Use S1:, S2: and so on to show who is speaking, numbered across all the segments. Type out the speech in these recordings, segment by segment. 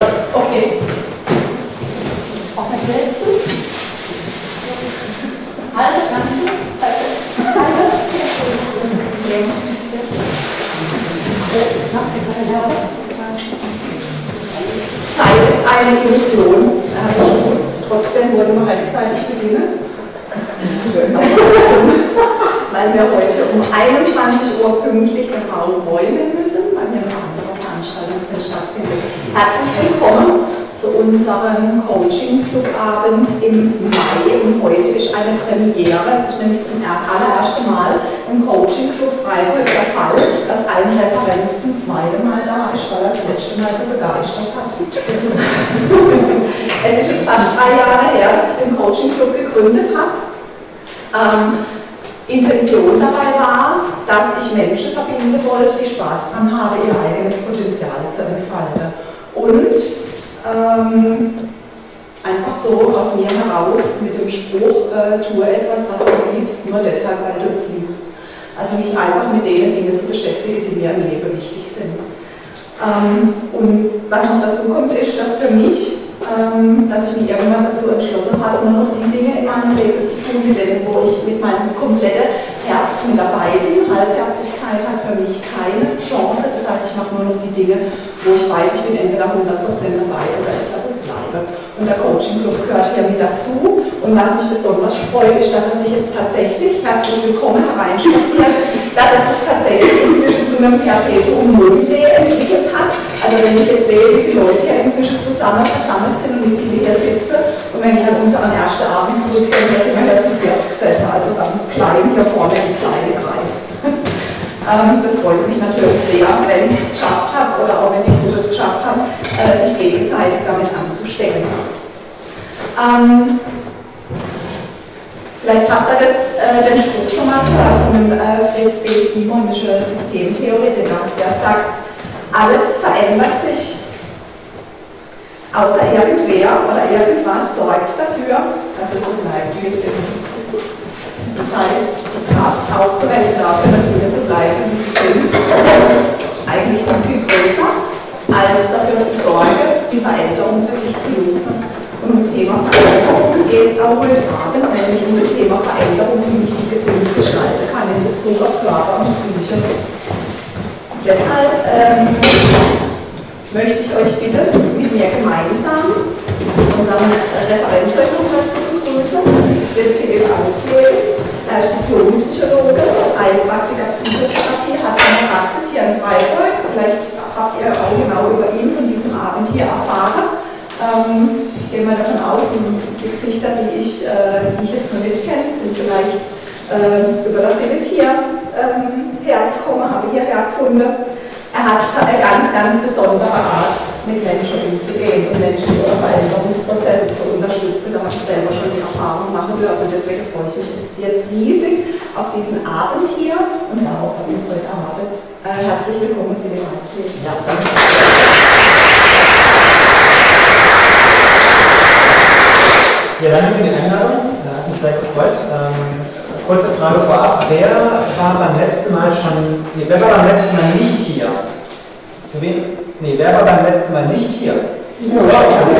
S1: Okay. Auch mal willst du? Also, kannst du? Zeit ist eine Illusion, trotzdem wollen wir rechtzeitig beginnen. Weil wir heute um 21 Uhr pünktlich den Raum räumen müssen, weil hier eine andere Veranstaltung stattfindet. Herzlich willkommen zu unserem Coaching-Clubabend im Mai. Und heute ist eine Premiere. Es ist nämlich zum allerersten Mal im Coaching-Club Freiburg der Fall, dass ein Referent zum zweiten Mal da ist, weil er das letzte Mal so begeistert hat. Es ist jetzt fast 3 Jahre her, dass ich den Coaching-Club gegründet habe. Intention dabei war, dass ich Menschen verbinden wollte, die Spaß daran haben, ihr eigenes Potenzial zu entfalten. Und einfach so aus mir heraus mit dem Spruch, tue etwas, was du liebst, nur deshalb, weil du es liebst. Also mich einfach mit den Dingen zu beschäftigen, die mir im Leben wichtig sind. Und was noch dazu kommt, ist, dass für mich, dass ich mich irgendwann dazu entschlossen habe, nur noch die Dinge in meinem Leben zu tun, mit denen, wo ich mit meinem kompletten Herzen dabei bin. Halbherzigkeit hat für mich keine Chance. Das heißt, ich mache nur noch die Dinge, wo ich weiß, ich bin entweder 100% dabei oder ich lasse es bleiben. Und der Coaching-Club gehört hier mit dazu. Und was mich besonders freut, ist, dass er sich jetzt tatsächlich, herzlich willkommen, hereinspaziert, dass es sich tatsächlich inzwischen zu einem Perpetuum mobile entwickelt hat. Also wenn ich jetzt sehe, wie viele Leute hier inzwischen zusammen versammelt sind und wie viele hier sitzen, und wenn ich an unseren ersten Abend zurückdenke, da sind wir ja zu viert gesessen, also ganz klein, hier vorne im kleinen Kreis. Das freut mich natürlich sehr, wenn ich es geschafft habe oder auch wenn die Gruppe es geschafft hat, sich gegenseitig damit anzustecken. Vielleicht habt ihr den Spruch schon mal gehört von dem Fritz B. Simon, Systemtheoretiker, der sagt, alles verändert sich, außer irgendwer oder irgendwas sorgt dafür, dass es so bleibt, wie es ist. Das heißt, die Kraft aufzuwenden dafür, dass Dinge so bleiben, wie sie sind, eigentlich viel größer, als dafür zu sorgen, die Veränderung für sich zu nutzen. Und um das Thema Veränderung geht es auch heute Abend, nämlich um das Thema Veränderung, wie ich die gesund gestalten kann in Bezug auf Körper und Psyche. Deshalb möchte ich euch bitten, mit mir gemeinsam unseren Referenten nochmal zu begrüßen. Sind Philipp Alfred, er ist Diplompsychologe, Heilpraktiker Psychotherapie, hat seine Praxis hier in Freiburg. Vielleicht habt ihr auch genau über ihn von diesem Abend hier erfahren. Ich gehe mal davon aus, die Gesichter, die ich jetzt noch nicht kenne, sind vielleicht über den Philipp hier hergekommen, habe ich hierher gefunden. Er hat eine ganz, ganz besondere Art, mit Menschen umzugehen und Menschen in ihre Veränderungsprozesse zu unterstützen. Da habe ich selber schon die Erfahrung machen dürfen. Deswegen freue ich mich jetzt riesig auf diesen Abend hier und darauf, was uns heute erwartet. Herzlich willkommen, Philipp Alfred. Ja, danke.
S2: Ja, danke für die Einladung. Hat mich sehr gefreut. Kurze Frage vorab. Wer war beim letzten Mal nicht hier? Für wen? Nee, wer war beim letzten Mal nicht hier?
S3: Ja. Ich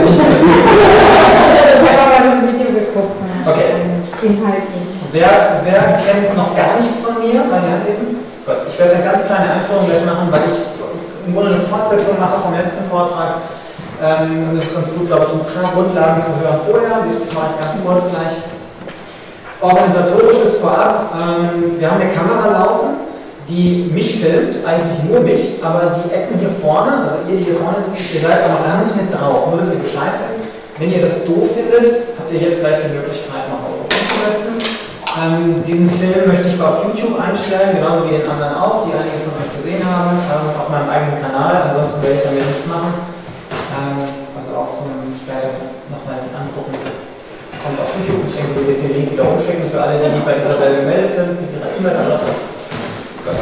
S3: habe aber das Video geguckt.
S2: Okay.
S3: Inhaltlich.
S2: Wer kennt noch gar nichts von mir? Mal die Hand heben. Gut. Ich werde eine ganz kleine Einführung gleich machen, weil ich im Grunde eine Fortsetzung mache vom letzten Vortrag. Und es ist ganz gut, glaube ich, ein paar Grundlagen zu hören vorher. Das mache ich ganz kurz gleich. Organisatorisches vorab. Wir haben eine Kamera laufen, die mich filmt, eigentlich nur mich, aber die Ecken hier vorne, also ihr, die hier vorne sitzt, ihr seid aber gar nicht mit drauf, nur dass ihr Bescheid wisst. Wenn ihr das doof findet, habt ihr jetzt gleich die Möglichkeit, noch auf umzusetzen. Diesen Film möchte ich auf YouTube einstellen, genauso wie den anderen auch, die einige von euch gesehen haben, auf meinem eigenen Kanal. Ansonsten werde ich damit nichts machen. Also auch zum später nochmal angucken. Kommt auf YouTube. Ich denke, du wirst den Link wieder umschicken für alle, die bei dieser Welle gemeldet sind, mit ihrer E-Mail-Adresse. Gut.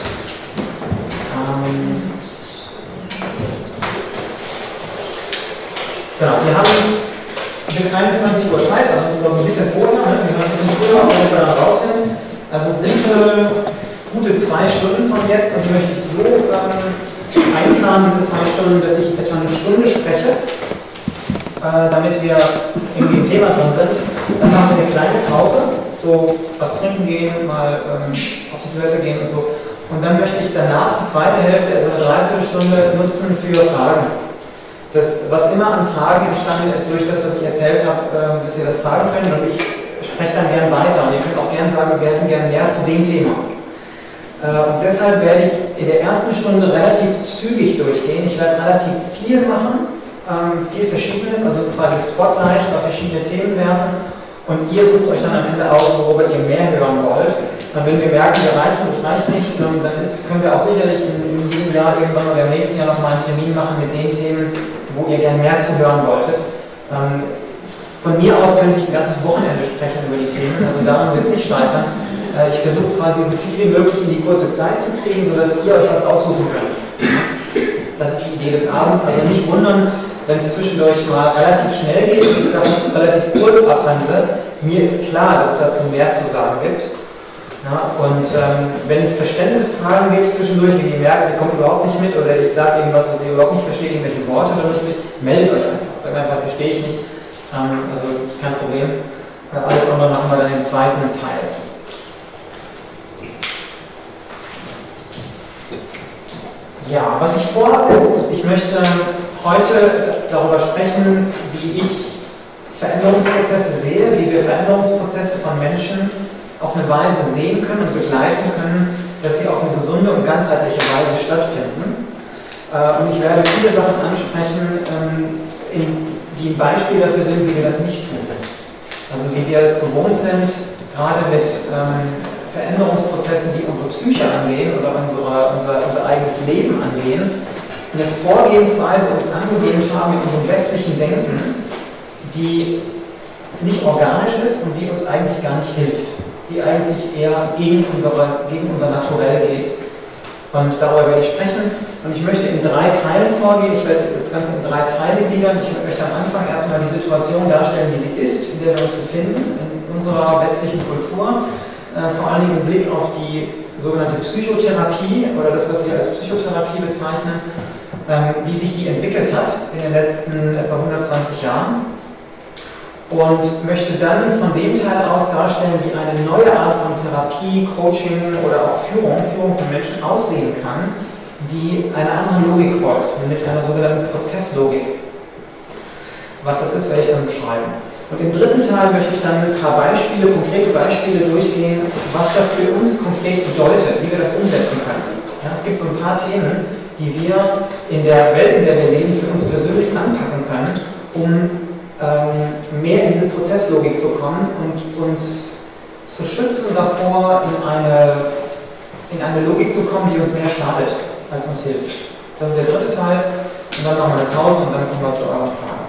S2: Genau, wir haben bis 21 Uhr Zeit, also ein bisschen vorher, wir haben ein bisschen früher, wenn wir da raus sind. Also gute 2 Stunden von jetzt, und die möchte ich so einplanen, einplanen, diese 2 Stunden, dass ich etwa eine Stunde spreche, damit wir irgendwie im Thema drin sind. Dann machen wir eine kleine Pause, so was trinken gehen, mal auf die Toilette gehen und so. Und dann möchte ich danach die zweite Hälfte, also eine Dreiviertelstunde, nutzen für Fragen. Das, was immer an Fragen entstanden ist durch das, was ich erzählt habe, dass ihr das fragen könnt, und ich spreche dann gern weiter. Und ihr könnt auch gern sagen, wir hätten gern mehr zu dem Thema. Und deshalb werde ich in der ersten Stunde relativ zügig durchgehen. Ich werde relativ viel machen, viel Verschiedenes, also quasi Spotlights auf verschiedene Themen werfen. Und ihr sucht euch dann am Ende aus, worüber ihr mehr hören wollt. Und wenn wir merken, das reicht nicht, dann können wir auch sicherlich in diesem Jahr irgendwann oder im nächsten Jahr nochmal einen Termin machen mit den Themen, wo ihr gerne mehr zu hören wolltet. Von mir aus könnte ich ein ganzes Wochenende sprechen über die Themen, also daran wird es nicht scheitern. Ich versuche quasi so viel wie möglich in die kurze Zeit zu kriegen, sodass ihr euch was aussuchen könnt. Das ist die Idee des Abends, also nicht wundern, wenn es zwischendurch mal relativ schnell geht und ich Sachen relativ kurz abhandle. Mir ist klar, dass es dazu mehr zu sagen gibt. Ja, und wenn es Verständnisfragen gibt zwischendurch, wenn ihr merkt, ihr kommt überhaupt nicht mit oder ich sage irgendwas, was ihr überhaupt nicht versteht, irgendwelche Worte benutze ich, meldet euch einfach. Sagt einfach, verstehe ich nicht. Also ist kein Problem. Alles andere machen wir dann im zweiten Teil. Ja, was ich vorhabe ist, ich möchte heute darüber sprechen, wie ich Veränderungsprozesse sehe, wie wir Veränderungsprozesse von Menschen auf eine Weise sehen können und begleiten können, dass sie auf eine gesunde und ganzheitliche Weise stattfinden. Und ich werde viele Sachen ansprechen, die ein Beispiel dafür sind, wie wir das nicht tun. Also wie wir es gewohnt sind, gerade mit Veränderungsprozessen, die unsere Psyche angehen oder unser eigenes Leben angehen, eine Vorgehensweise uns angewöhnt haben mit unserem westlichen Denken, die nicht organisch ist und die uns eigentlich gar nicht hilft, die eigentlich eher gegen unser Naturell geht. Und darüber werde ich sprechen. Und ich möchte in 3 Teilen vorgehen. Ich werde das Ganze in 3 Teile gliedern. Ich möchte am Anfang erstmal die Situation darstellen, wie sie ist, in der wir uns befinden, in unserer westlichen Kultur. Vor allen Dingen im Blick auf die sogenannte Psychotherapie oder das, was wir als Psychotherapie bezeichnen, wie sich die entwickelt hat in den letzten etwa 120 Jahren. Und möchte dann von dem Teil aus darstellen, wie eine neue Art von Therapie, Coaching oder auch Führung von Menschen aussehen kann, die einer anderen Logik folgt, nämlich einer sogenannten Prozesslogik. Was das ist, werde ich dann beschreiben. Und im dritten Teil möchte ich dann ein paar Beispiele, konkrete Beispiele durchgehen, was das für uns konkret bedeutet, wie wir das umsetzen können. Ja, es gibt so ein paar Themen, die wir in der Welt, in der wir leben, für uns persönlich anpacken können, um mehr in diese Prozesslogik zu kommen und uns zu schützen davor, in eine Logik zu kommen, die uns mehr schadet, als uns hilft. Das ist der dritte Teil. Und dann machen wir eine Pause und dann kommen wir zu euren Fragen.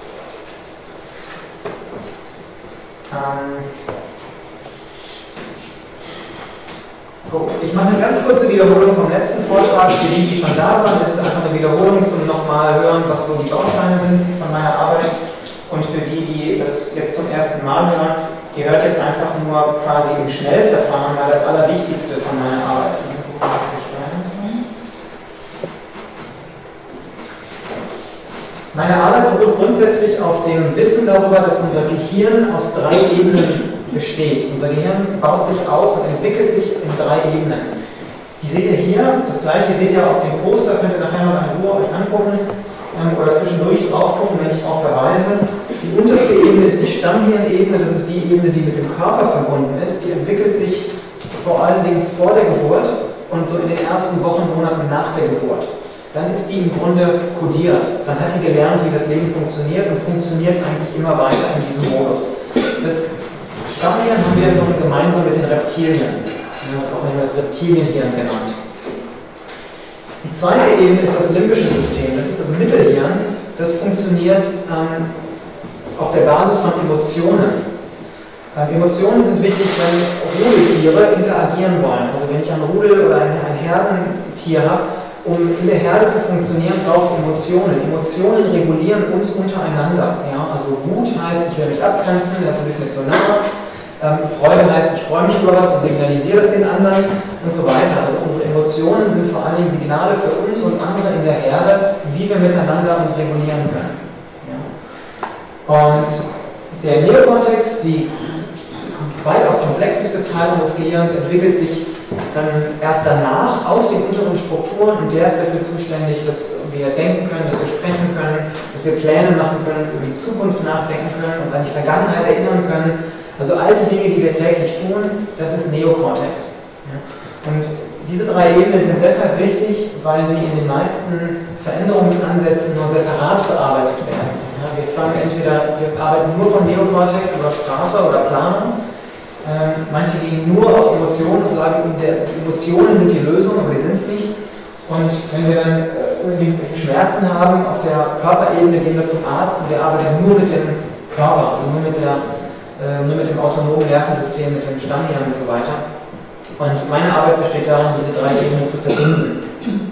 S2: Gut. Ich mache eine ganz kurze Wiederholung vom letzten Vortrag. Für die, die schon da waren, ist es einfach eine Wiederholung zum nochmal hören, was so die Bausteine sind von meiner Arbeit. Und für die, die das jetzt zum ersten Mal hören, ihr hört jetzt einfach nur quasi im Schnellverfahren mal das Allerwichtigste von meiner Arbeit. Meine Arbeit beruht grundsätzlich auf dem Wissen darüber, dass unser Gehirn aus 3 Ebenen besteht. Unser Gehirn baut sich auf und entwickelt sich in 3 Ebenen. Die seht ihr hier, das gleiche seht ihr auf dem Poster, könnt ihr nachher mal in Ruhe euch angucken oder zwischendurch drauf gucken, wenn ich darauf verweise. Die unterste Ebene ist die Stammhirnebene, das ist die Ebene, die mit dem Körper verbunden ist. Die entwickelt sich vor allen Dingen vor der Geburt und so in den ersten Wochen, Monaten nach der Geburt. Dann ist die im Grunde kodiert. Dann hat die gelernt, wie das Leben funktioniert und funktioniert eigentlich immer weiter in diesem Modus. Das Stammhirn haben wir noch gemeinsam mit den Reptilien. Wir haben das auch manchmal das Reptilienhirn genannt. Die zweite Ebene ist das limbische System. Das ist das Mittelhirn. Das funktioniert auf der Basis von Emotionen. Emotionen sind wichtig, wenn Rudeltiere interagieren wollen. Also wenn ich ein Rudel oder ein Herdentier habe, um in der Herde zu funktionieren, braucht Emotionen. Emotionen regulieren uns untereinander. Ja? Also Wut heißt, ich will mich abgrenzen, also bist mir zu nah. Freude heißt, ich freue mich über was und signalisiere es den anderen und so weiter. Also unsere Emotionen sind vor allen Dingen Signale für uns und andere in der Herde, wie wir miteinander uns regulieren können. Ja. Und der Neokortex, die weitaus komplexeste Teil unseres Gehirns, entwickelt sich dann erst danach aus den unteren Strukturen und der ist dafür zuständig, dass wir denken können, dass wir sprechen können, dass wir Pläne machen können, über die Zukunft nachdenken können, uns an die Vergangenheit erinnern können. Also all die Dinge, die wir täglich tun, das ist Neokortex. Und diese drei Ebenen sind deshalb wichtig, weil sie in den meisten Veränderungsansätzen nur separat bearbeitet werden. Wir arbeiten nur von Neokortex über Sprache oder Planung. Manche gehen nur auf Emotionen und sagen, Emotionen sind die Lösung, aber die sind es nicht. Und wenn wir dann irgendwie Schmerzen haben auf der Körperebene, gehen wir zum Arzt und wir arbeiten nur mit dem Körper, also nur mit dem autonomen Nervensystem, mit dem Stammhirn und so weiter. Und meine Arbeit besteht darin, diese drei Ebenen zu verbinden.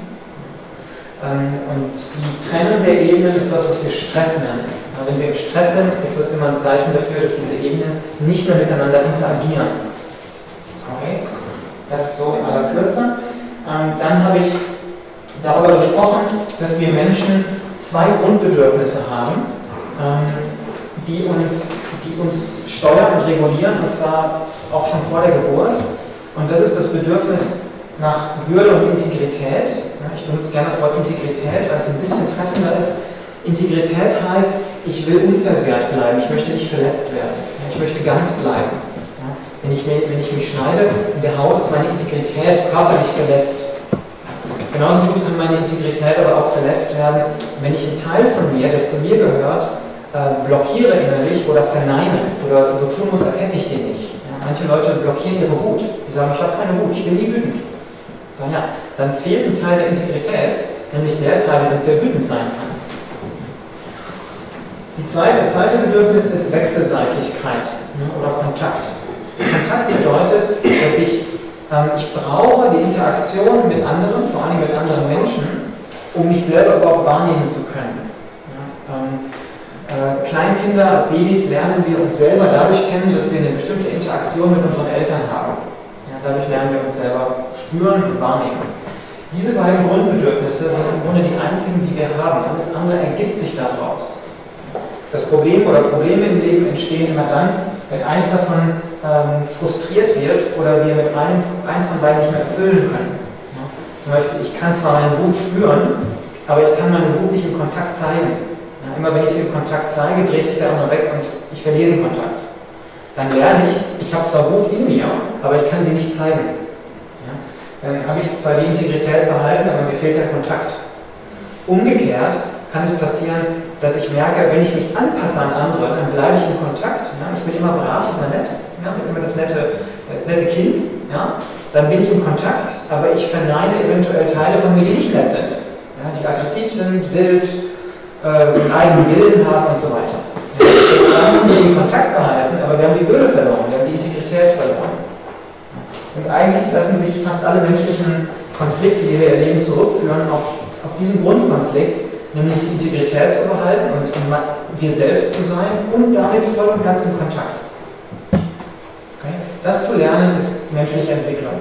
S2: Und die Trennung der Ebenen ist das, was wir Stress nennen. Wenn wir im Stress sind, ist das immer ein Zeichen dafür, dass diese Ebenen nicht mehr miteinander interagieren. Okay? Das so in aller Kürze. Dann habe ich darüber gesprochen, dass wir Menschen zwei Grundbedürfnisse haben, die uns steuern und regulieren, und zwar auch schon vor der Geburt. Und das ist das Bedürfnis nach Würde und Integrität. Ich benutze gerne das Wort Integrität, weil es ein bisschen treffender ist. Integrität heißt, ich will unversehrt bleiben, ich möchte nicht verletzt werden, ich möchte ganz bleiben. Wenn ich mich schneide, in der Haut ist meine Integrität körperlich verletzt. Genauso gut kann meine Integrität aber auch verletzt werden, wenn ich einen Teil von mir, der zu mir gehört, blockiere innerlich oder verneine oder so tun muss, als hätte ich den nicht. Manche Leute blockieren ihre Wut. Die sagen, ich habe keine Wut, ich bin nie wütend. Sagen, ja, dann fehlt ein Teil der Integrität, nämlich der Teil, der wütend sein kann. Das zweite Bedürfnis ist Wechselseitigkeit oder Kontakt. Kontakt bedeutet, dass ich brauche die Interaktion mit anderen, vor allem mit anderen Menschen, um mich selber überhaupt wahrnehmen zu können. Kleinkinder als Babys lernen wir uns selber dadurch kennen, dass wir eine bestimmte Interaktion mit unseren Eltern haben. Dadurch lernen wir uns selber spüren und wahrnehmen. Diese beiden Grundbedürfnisse sind im Grunde die einzigen, die wir haben. Alles andere ergibt sich daraus. Das Problem oder Probleme im Leben entstehen immer dann, wenn eins davon frustriert wird oder wir mit eins von beiden nicht mehr erfüllen können. Zum Beispiel, ich kann zwar meine Wut spüren, aber ich kann meine Wut nicht im Kontakt zeigen. Immer wenn ich sie im Kontakt zeige, dreht sich der andere weg und ich verliere den Kontakt. Dann lerne ich habe zwar Wut in mir, aber ich kann sie nicht zeigen. Dann habe ich zwar die Integrität behalten, aber mir fehlt der Kontakt. Umgekehrt kann es passieren, dass ich merke, wenn ich mich anpasse an andere, dann bleibe ich in Kontakt. Ich bin immer brav, immer nett, bin immer das nette Kind. Dann bin ich in Kontakt, aber ich verneine eventuell Teile von mir, die nicht nett sind. Die aggressiv sind, wild, einen eigenen Willen haben und so weiter. Dann haben wir den Kontakt behalten, aber wir haben die Würde verloren, wir haben die Integrität verloren. Und eigentlich lassen sich fast alle menschlichen Konflikte, die wir erleben, zurückführen auf diesen Grundkonflikt, nämlich die Integrität zu behalten und wir selbst zu sein und damit voll und ganz in Kontakt. Okay? Das zu lernen ist menschliche Entwicklung.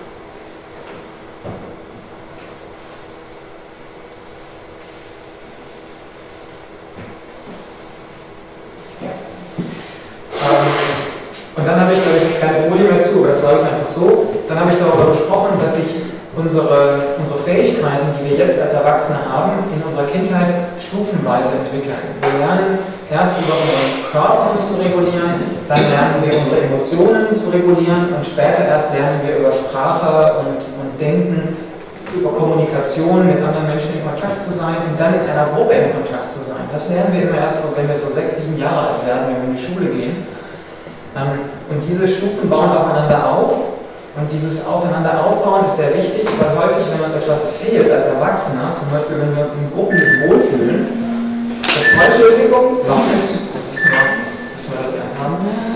S2: Und dann habe ich, da ist jetzt keine Folie mehr zu, aber das sage ich einfach so, dann habe ich darüber gesprochen, dass sich unsere Fähigkeiten, die wir jetzt als Erwachsene haben, in unserer Kindheit stufenweise entwickeln. Wir lernen erst über unseren Körper uns zu regulieren, dann lernen wir unsere Emotionen zu regulieren und später erst lernen wir über Sprache und Denken, über Kommunikation mit anderen Menschen in Kontakt zu sein und dann in einer Gruppe in Kontakt zu sein. Das lernen wir immer erst so, wenn wir so 6, 7 Jahre alt werden, wenn wir in die Schule gehen. Und diese Stufen bauen aufeinander auf. Und dieses Aufeinander aufbauen ist sehr wichtig, weil häufig, wenn uns etwas fehlt als Erwachsener, zum Beispiel wenn wir uns in Gruppen nicht wohlfühlen, das falsche Entwicklung, noch nichts, müssen wir das ernst haben.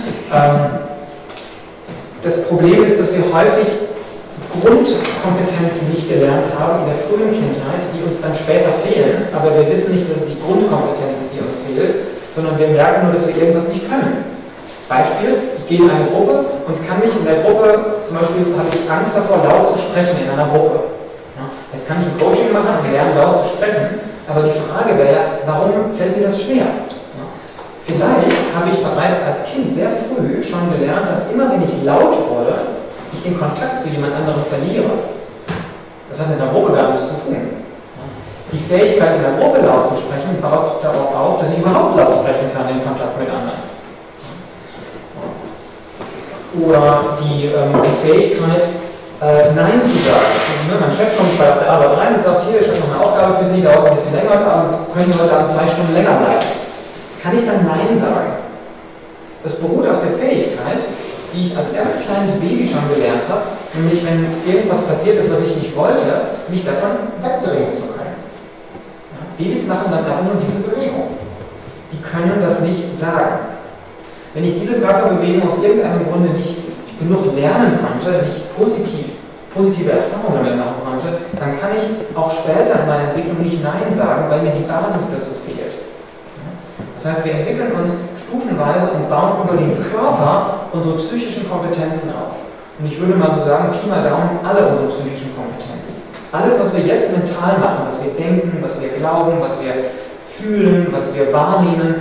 S2: Das Problem ist, dass wir häufig Grundkompetenzen nicht gelernt haben in der frühen Kindheit, die uns dann später fehlen, aber wir wissen nicht, dass es die Grundkompetenz ist, die uns fehlt, sondern wir merken nur, dass wir irgendwas nicht können. Beispiel, ich ich gehe in eine Gruppe und kann mich in der Gruppe, zum Beispiel habe ich Angst davor, laut zu sprechen in einer Gruppe. Ja, jetzt kann ich ein Coaching machen und lernen, laut zu sprechen, aber die Frage wäre ja, warum fällt mir das schwer? Ja, vielleicht habe ich bereits als Kind sehr früh schon gelernt, dass immer wenn ich laut wurde, ich den Kontakt zu jemand anderem verliere. Das hat mit einer Gruppe gar nichts zu tun. Die Fähigkeit, in der Gruppe laut zu sprechen, baut darauf auf, dass ich überhaupt laut sprechen kann in Kontakt mit anderen. Oder die Fähigkeit, Nein zu sagen. Also, mein Chef kommt bei der Arbeit rein und sagt, hier, ich habe noch eine Aufgabe für Sie, dauert ein bisschen länger, aber können Sie heute Abend 2 Stunden länger bleiben? Kann ich dann Nein sagen? Das beruht auf der Fähigkeit, die ich als ganz kleines Baby schon gelernt habe, nämlich wenn irgendwas passiert ist, was ich nicht wollte, mich davon wegdrehen zu können. Ja, Babys machen dann einfach nur diese Bewegung. Die können das nicht sagen. Wenn ich diese Körperbewegung aus irgendeinem Grunde nicht genug lernen konnte, nicht positive Erfahrungen damit machen konnte, dann kann ich auch später in meiner Entwicklung nicht Nein sagen, weil mir die Basis dazu fehlt. Das heißt, wir entwickeln uns stufenweise und bauen über den Körper unsere psychischen Kompetenzen auf. Und ich würde mal so sagen, Pi mal Daumen, alle unsere psychischen Kompetenzen. Alles, was wir jetzt mental machen, was wir denken, was wir glauben, was wir fühlen, was wir wahrnehmen,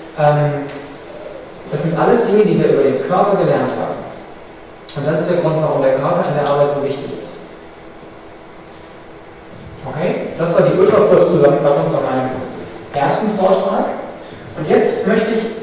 S2: das sind alles Dinge, die wir über den Körper gelernt haben. Und das ist der Grund, warum der Körper in der Arbeit so wichtig ist. Okay, das war die Ultrakurzzusammenfassung von meinem ersten Vortrag. Und jetzt möchte ich,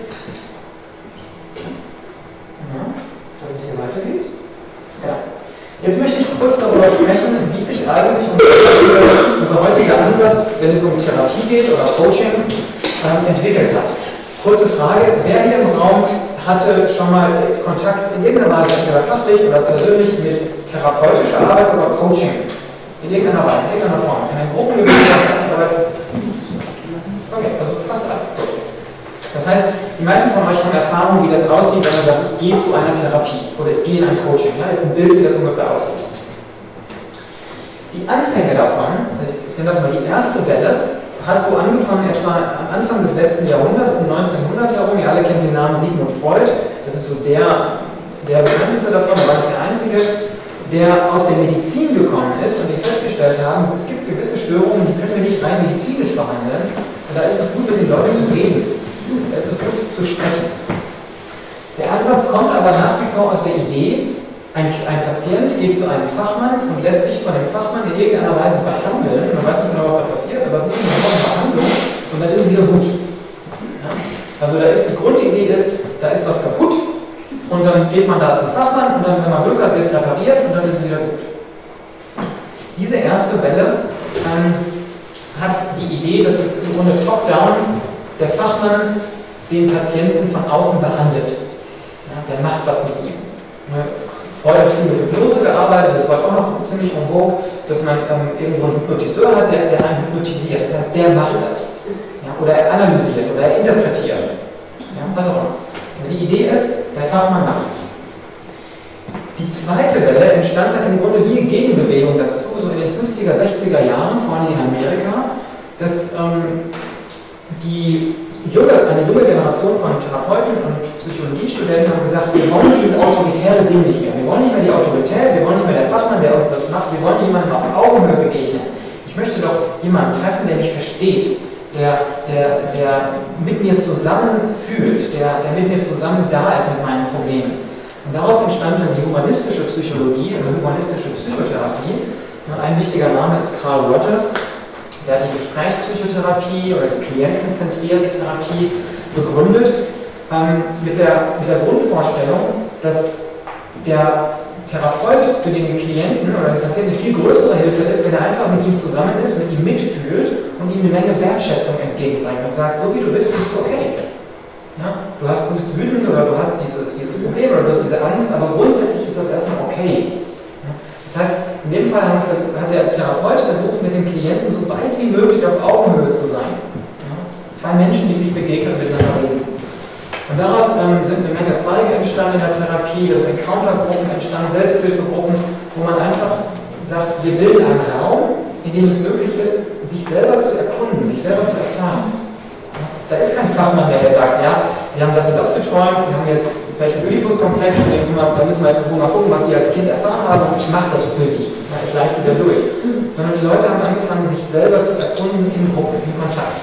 S2: dass es hier weitergeht. Ja. Jetzt möchte ich kurz darüber sprechen, wie sich eigentlich unser heutiger Ansatz, wenn es um Therapie geht oder Coaching, entwickelt hat. Kurze Frage, wer hier im Raum hatte schon mal Kontakt in irgendeiner Weise, entweder fachlich oder persönlich, mit therapeutischer Arbeit oder Coaching? In irgendeiner Weise, in irgendeiner Form. In einer Gruppenarbeit? Okay, also fast alle. Das heißt, die meisten von euch haben Erfahrung, wie das aussieht, wenn man sagt, ich gehe zu einer Therapie oder ich gehe in ein Coaching. Ja, ein Bild, wie das ungefähr aussieht. Die Anfänge davon, ich nenne das mal die erste Welle, hat so angefangen etwa am Anfang des letzten Jahrhunderts, um 1900 herum. Ihr alle kennt den Namen Sigmund Freud. Das ist so der bekannteste davon, aber nicht der einzige, der aus der Medizin gekommen ist und die festgestellt haben, es gibt gewisse Störungen, die können wir nicht rein medizinisch behandeln. Und da ist es gut, mit den Leuten zu reden. Da ist es gut zu sprechen. Der Ansatz kommt aber nach wie vor aus der Idee, ein Patient geht zu einem Fachmann und lässt sich von dem Fachmann in irgendeiner Weise behandeln. Man weiß nicht genau, was da passiert, aber es ist eine Behandlung und dann ist es wieder gut. Ja? Also die Grundidee ist, da ist was kaputt und dann geht man da zum Fachmann und dann, wenn man Glück hat, wird es repariert und dann ist es wieder gut. Diese erste Welle hat die Idee, dass es im Grunde top-down der Fachmann den Patienten von außen behandelt. Ja, der macht was mit ihm. Freud hat viel mit Hypnose gearbeitet, das war auch noch ziemlich en vogue, dass man irgendwo einen Hypnotiseur hat, der einen hypnotisiert. Das heißt, der macht das. Ja, oder er analysiert oder er interpretiert. Ja, was auch immer. Aber die Idee ist, der Fachmann macht es. Die zweite Welle entstand dann im Grunde wie eine Gegenbewegung dazu, so in den 50er, 60er Jahren, vor allem in Amerika, dass eine junge Generation von Therapeuten und Psychologiestudenten haben gesagt, wir wollen dieses autoritäre Ding nicht mehr. Wir wollen nicht mehr die Autorität, wir wollen nicht mehr der Fachmann, der uns das macht, wir wollen jemandem auf Augenhöhe begegnen. Ich möchte doch jemanden treffen, der mich versteht, der mit mir zusammen fühlt, der mit mir zusammen da ist mit meinen Problemen. Und daraus entstand dann die humanistische Psychologie oder humanistische Psychotherapie. Und ein wichtiger Name ist Carl Rogers, der die Gesprächspsychotherapie oder die klientenzentrierte Therapie begründet, mit der Grundvorstellung, dass der Therapeut für den Klienten oder den Patienten viel größere Hilfe ist, wenn er einfach mit ihm zusammen ist, mit ihm mitfühlt und ihm eine Menge Wertschätzung entgegenbringt und sagt, so wie du bist, bist du okay. Ja? Du bist wütend oder du hast dieses Problem oder du hast diese Angst, aber grundsätzlich ist das erstmal okay. Ja? Das heißt, in dem Fall hat der Therapeut versucht, mit dem Klienten so weit wie möglich auf Augenhöhe zu sein. Ja? Zwei Menschen, die sich begegnen, miteinander reden. Und daraus sind eine Menge Zweige entstanden in der Therapie, da sind Encountergruppen entstanden, Selbsthilfegruppen, wo man einfach sagt, wir bilden einen Raum, in dem es möglich ist, sich selber zu erkunden, sich selber zu erfahren. Da ist kein Fachmann mehr, der sagt, ja, Sie haben das und das geträumt, Sie haben jetzt vielleicht einen Oedipus-Komplex, da müssen wir jetzt mal gucken, was sie als Kind erfahren haben, und ich mache das für sie. Ja, ich leite sie da durch. Sondern die Leute haben angefangen, sich selber zu erkunden in Gruppen, in Kontakt.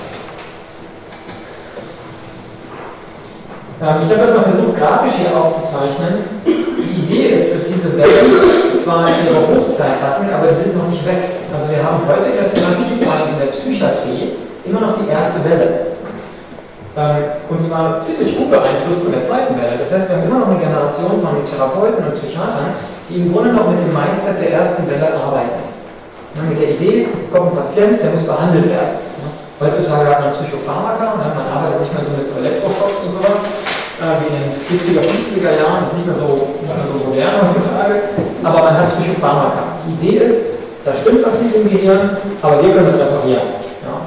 S2: Ich habe das mal versucht, grafisch hier aufzuzeichnen. Die Idee ist, dass diese Wellen zwar ihre Hochzeit hatten, aber die sind noch nicht weg. Also wir haben heute in der Therapie, vor allem in der Psychiatrie, immer noch die erste Welle. Und zwar ziemlich unbeeinflusst von der zweiten Welle. Das heißt, wir haben immer noch eine Generation von Therapeuten und Psychiatern, die im Grunde noch mit dem Mindset der ersten Welle arbeiten. Mit der Idee, kommt ein Patient, der muss behandelt werden. Heutzutage hat man Psychopharmaka, man arbeitet nicht mehr so mit so Elektroschocks und sowas, wie in den 40er, 50er Jahren, das ist nicht mehr so modern heutzutage, aber man hat Psychopharmaka. Die Idee ist, da stimmt was nicht im Gehirn, aber wir können das reparieren. Ja.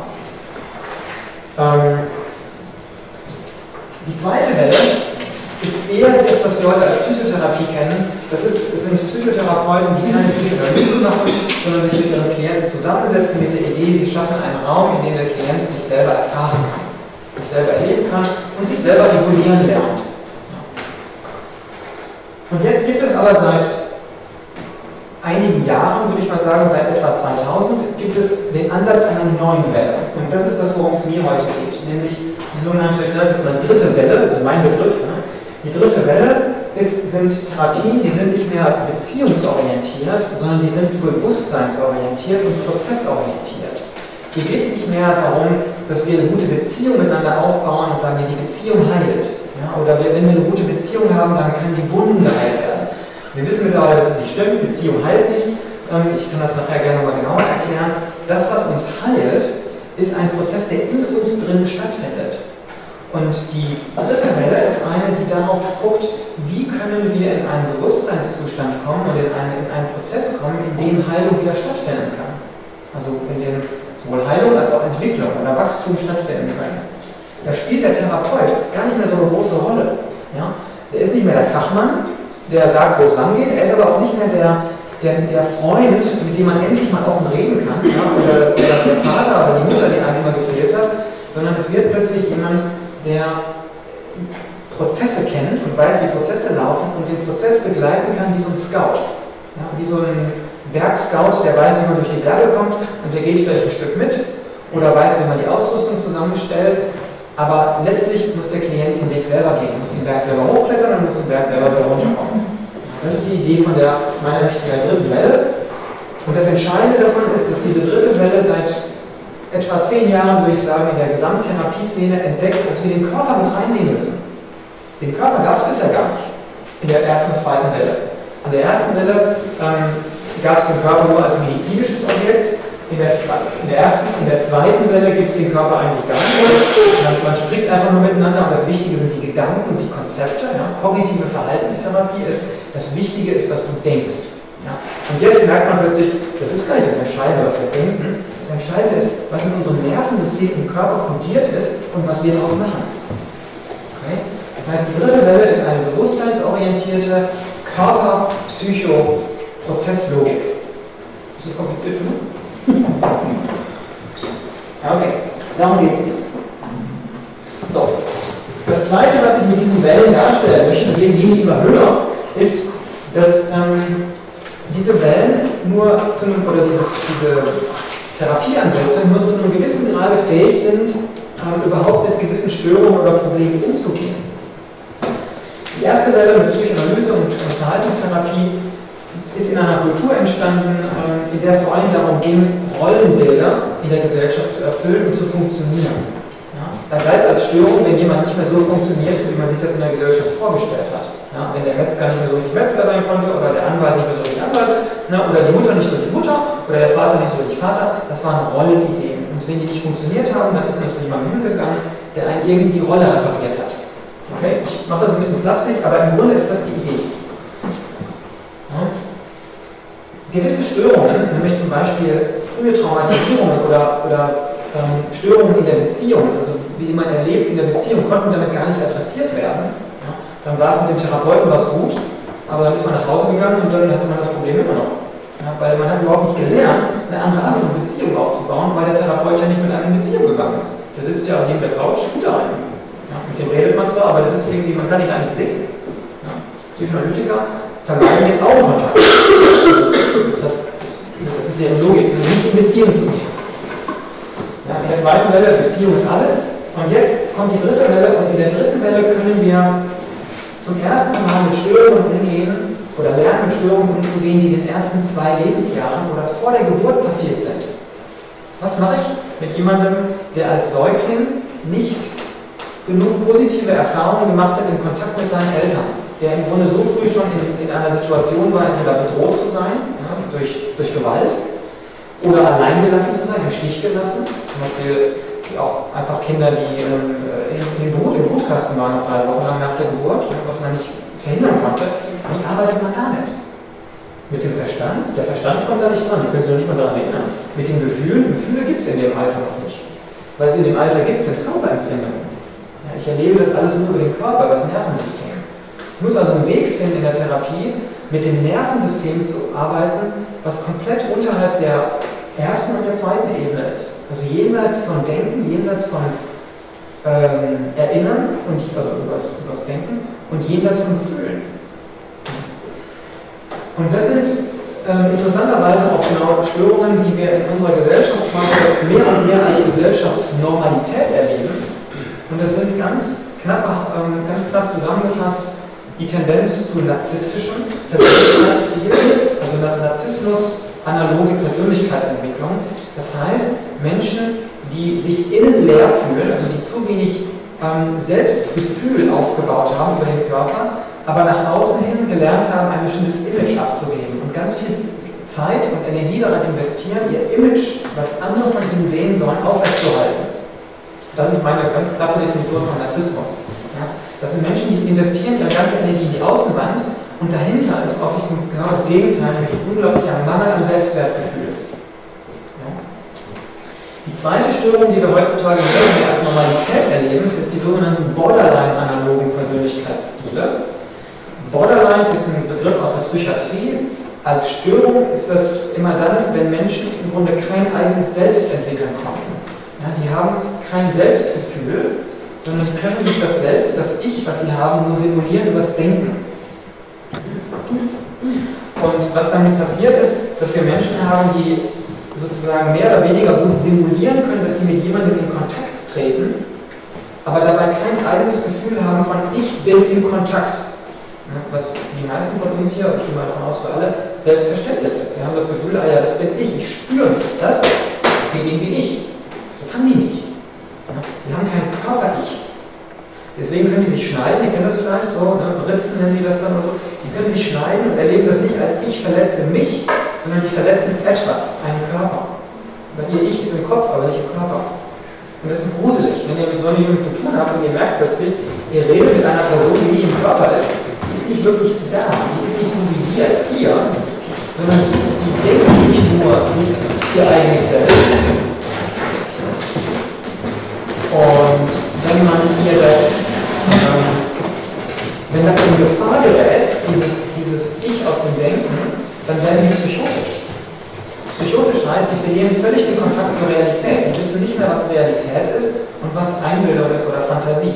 S2: Die zweite Welle ist eher das, was wir heute als Psychotherapie kennen. Das sind Psychotherapeuten, die keine Psychoanalyse machen, sondern sich mit ihren Klienten zusammensetzen mit der Idee, sie schaffen einen Raum, in dem der Klient sich selber erfahren kann, sich selber erleben kann und sich selber regulieren lernt. Und jetzt gibt es aber seit einigen Jahren, würde ich mal sagen, seit etwa 2000, gibt es den Ansatz einer neuen Welle. Und das ist das, worum es mir heute geht, nämlich die sogenannte, ich nenne es mal dritte Welle, das ist mein Begriff. Ne? Die dritte Welle sind Therapien, die sind nicht mehr beziehungsorientiert, sondern die sind bewusstseinsorientiert und prozessorientiert. Hier geht es nicht mehr darum, dass wir eine gute Beziehung miteinander aufbauen und sagen, die Beziehung heilt. Ja? Oder wenn wir eine gute Beziehung haben, dann können die Wunden geheilt werden. Wir wissen mittlerweile, dass es nicht stimmt, Beziehung heilt nicht. Ich kann das nachher gerne nochmal genauer erklären. Das, was uns heilt, ist ein Prozess, der in uns drin stattfindet. Und die dritte Welle ist eine, die darauf guckt, wie können wir in einen Bewusstseinszustand kommen und in einen Prozess kommen, in dem Heilung wieder stattfinden kann. Also in dem sowohl Heilung als auch Entwicklung oder Wachstum stattfinden können. Da spielt der Therapeut gar nicht mehr so eine große Rolle. Ja? Der ist nicht mehr der Fachmann, der sagt, wo es lang geht. Er ist aber auch nicht mehr der Freund, mit dem man endlich mal offen reden kann. Ja? Oder der Vater oder die Mutter, die einem immer gefehlt hat. Sondern es wird plötzlich jemand, der Prozesse kennt und weiß, wie Prozesse laufen und den Prozess begleiten kann wie so ein Scout. Ja, wie so ein Bergscout, der weiß, wie man durch die Berge kommt und der geht vielleicht ein Stück mit oder weiß, wie man die Ausrüstung zusammenstellt, aber letztlich muss der Klient den Weg selber gehen, muss den Berg selber hochklettern und muss den Berg selber wieder runterkommen. Das ist die Idee von meiner Sicht der dritten Welle. Und das Entscheidende davon ist, dass diese dritte Welle seit etwa 10 Jahren, würde ich sagen, in der Gesamttherapieszene entdeckt, dass wir den Körper mit reinnehmen müssen. Den Körper gab es bisher gar nicht in der ersten und zweiten Welle. In der ersten Welle gab es den Körper nur als medizinisches Objekt. In der zweiten Welle gibt es den Körper eigentlich gar nicht. Man spricht einfach nur miteinander und das Wichtige sind die Gedanken und die Konzepte. Ja. Kognitive Verhaltenstherapie ist, das Wichtige ist, was du denkst. Ja. Und jetzt merkt man plötzlich, das ist gar nicht das Entscheidende, was wir denken. Das Entscheidende ist, was in unserem Nervensystem im Körper kodiert ist und was wir daraus machen. Okay? Das heißt, die dritte Welle ist eine bewusstseinsorientierte Körper-Psycho-Prozesslogik. Ist das kompliziert genug? Okay, darum geht es hier. So, das Zweite, was ich mit diesen Wellen darstellen möchte, deswegen gehen die immer höher, ist, dass diese Wellen nur zu einem, oder diese Therapieansätze nur zu einem gewissen Grade fähig sind, überhaupt mit gewissen Störungen oder Problemen umzugehen. Die erste Welle mit Psychoanalyse und Verhaltenstherapie ist in einer Kultur entstanden, in der es vor allem darum ging, Rollenbilder in der Gesellschaft zu erfüllen und zu funktionieren. Ja? Da galt als Störung, wenn jemand nicht mehr so funktioniert, wie man sich das in der Gesellschaft vorgestellt hat. Ja? Wenn der Metzger nicht mehr so richtig Metzger sein konnte, oder der Anwalt nicht mehr so richtig Anwalt, ne? Oder die Mutter nicht so richtig Mutter, oder der Vater nicht so richtig Vater, das waren Rollenideen. Und wenn die nicht funktioniert haben, dann ist man zu jemandem hingegangen, der einen irgendwie die Rolle repariert hat. Okay? Ich mache das ein bisschen flapsig, aber im Grunde ist das die Idee. Ja? Gewisse Störungen, nämlich zum Beispiel frühe Traumatisierungen oder Störungen in der Beziehung, also wie man erlebt in der Beziehung, konnten damit gar nicht adressiert werden. Ja? Dann war es mit dem Therapeuten was gut, aber dann ist man nach Hause gegangen und dann hatte man das Problem immer noch. Ja? Weil man hat überhaupt nicht gelernt, eine andere Art von Beziehung aufzubauen, weil der Therapeut ja nicht mit einem in Beziehung gegangen ist. Der sitzt ja neben der Couch, guter einen. Ja? Mit dem redet man zwar, aber der sitzt irgendwie, man kann ihn eigentlich sehen. Psychoanalytiker vermeiden den Augenkontakt. Das ist deren Logik, nicht in Beziehung zu gehen. Ja, in der zweiten Welle, Beziehung ist alles. Und jetzt kommt die dritte Welle und in der dritten Welle können wir zum ersten Mal mit Störungen umgehen oder lernen, mit Störungen umzugehen, die in den ersten 2 Lebensjahren oder vor der Geburt passiert sind. Was mache ich mit jemandem, der als Säugling nicht genug positive Erfahrungen gemacht hat im Kontakt mit seinen Eltern, der im Grunde so früh schon in einer Situation war, entweder bedroht zu sein, ja, durch Gewalt, oder alleingelassen zu sein, im Stich gelassen. Zum Beispiel auch einfach Kinder, die im Brutkasten waren noch 3 Wochen lang nach der Geburt, was man nicht verhindern konnte. Wie arbeitet man damit? Mit dem Verstand? Der Verstand kommt da nicht dran, die können sich noch nicht mal daran erinnern. Mit den Gefühlen? Gefühle gibt es in dem Alter noch nicht. Weil es in dem Alter gibt, sind Körperempfindungen. Ja, ich erlebe das alles nur über den Körper, über das Nervensystem. Ich muss also einen Weg finden in der Therapie, mit dem Nervensystem zu arbeiten, was komplett unterhalb der ersten und der zweiten Ebene ist. Also jenseits von Denken, jenseits von Erinnern, also über das Denken, und jenseits von Gefühlen. Und das sind interessanterweise auch genau Störungen, die wir in unserer Gesellschaft heute mehr und mehr als Gesellschaftsnormalität erleben. Und das sind ganz knapp zusammengefasst die Tendenz zu narzisstischen Persönlichkeitsstilen, also Narzissmus, analoge Persönlichkeitsentwicklung. Das heißt, Menschen, die sich innen leer fühlen, also die zu wenig Selbstgefühl aufgebaut haben über den Körper, aber nach außen hin gelernt haben, ein bestimmtes Image abzugeben und ganz viel Zeit und Energie daran investieren, ihr Image, was andere von ihnen sehen sollen, aufrechtzuerhalten. Das ist meine ganz klare Definition von Narzissmus. Ja? Das sind Menschen, die investieren ihre ganze Energie in die Außenwand und dahinter ist oft genau das Gegenteil, nämlich ein unglaublicher Mangel an Selbstwertgefühl. Ja? Die zweite Störung, die wir heutzutage als Normalität erleben, ist die sogenannten Borderline-analogen Persönlichkeitsstile. Borderline ist ein Begriff aus der Psychiatrie. Als Störung ist das immer dann, wenn Menschen im Grunde kein eigenes Selbst entwickeln konnten. Ja, die haben kein Selbstgefühl, sondern die können sich das Selbst, das Ich, was sie haben, nur simulieren übers Denken. Und was dann passiert ist, dass wir Menschen haben, die sozusagen mehr oder weniger gut simulieren können, dass sie mit jemandem in Kontakt treten, aber dabei kein eigenes Gefühl haben von Ich bin in Kontakt. Was die meisten von uns hier, ich gehe mal davon aus für alle, selbstverständlich ist. Wir haben das Gefühl, ah ja, das bin ich spüre das, wie ich. Das haben die nicht. Die haben kein Körper-Ich. Deswegen können die sich schneiden, ihr kennt das vielleicht so, Ritzen nennen die das dann oder so. Die können sich schneiden und erleben das nicht als ich verletze mich, sondern die verletzen etwas, einen Körper. Weil ihr Ich ist im Kopf, aber nicht im Körper. Und das ist gruselig, wenn ihr mit so jemandem zu tun habt und ihr merkt plötzlich, ihr redet mit einer Person, die nicht im Körper ist, die ist nicht wirklich da, die ist nicht so wie wir hier, sondern die denkt sich nur ihr eigenes Selbst. Und wenn man ihr wenn das in Gefahr gerät, dieses Ich aus dem Denken, dann werden die psychotisch. Psychotisch heißt, die verlieren völlig den Kontakt zur Realität. Die wissen nicht mehr, was Realität ist und was Einbildung ist oder Fantasie.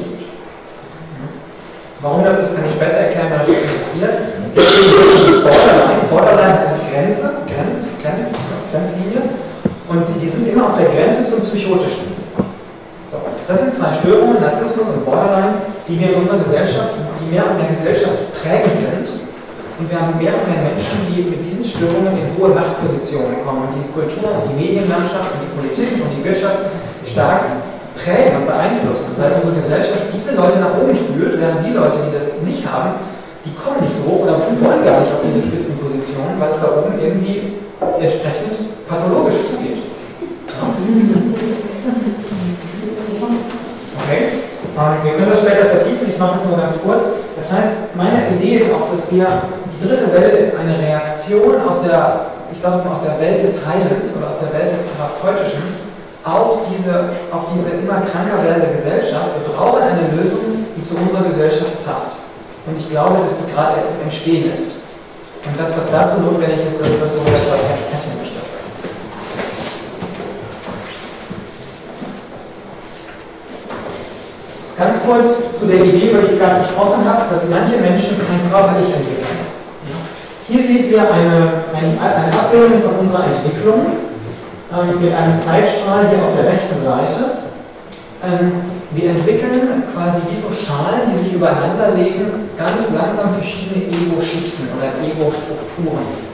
S2: Warum das ist, kann ich später erklären, wenn euch das interessiert. Borderline heißt Grenzlinie. Und die sind immer auf der Grenze zum Psychotischen. So. Das sind 2 Störungen, Narzissmus und Borderline, die wir in unserer Gesellschaft, die mehr und mehr gesellschaftsprägend sind. Und wir haben mehr und mehr Menschen, die mit diesen Störungen in hohe Machtpositionen kommen und die Kultur und die Medienlandschaft und die Politik und die Wirtschaft stark prägen und beeinflussen, weil unsere Gesellschaft diese Leute nach oben spült, während die Leute, die das nicht haben, die kommen nicht so hoch oder wollen gar nicht auf diese Spitzenpositionen, weil es da oben irgendwie entsprechend pathologisch zugeht. Okay, wir können das später vertiefen, ich mache das nur ganz kurz. Das heißt, meine Idee ist auch, dass die dritte Welle ist eine Reaktion aus der, ich sage es mal, aus der Welt des Heilens oder aus der Welt des Therapeutischen auf diese immer kranker werdende Gesellschaft. Wir brauchen eine Lösung, die zu unserer Gesellschaft passt. Und ich glaube, dass die gerade erst im Entstehen ist. Und das, was dazu notwendig ist, das ist das, worüber ich heute jetzt sprechen möchte. Ganz kurz zu der Idee, über die ich gerade gesprochen habe, dass manche Menschen kein Körper-Ich entwickeln. Hier seht ihr eine Abbildung von unserer Entwicklung mit einem Zeitstrahl hier auf der rechten Seite. Wir entwickeln quasi wie so Schalen, die sich übereinander legen, ganz langsam verschiedene Ego-Schichten oder Ego-Strukturen.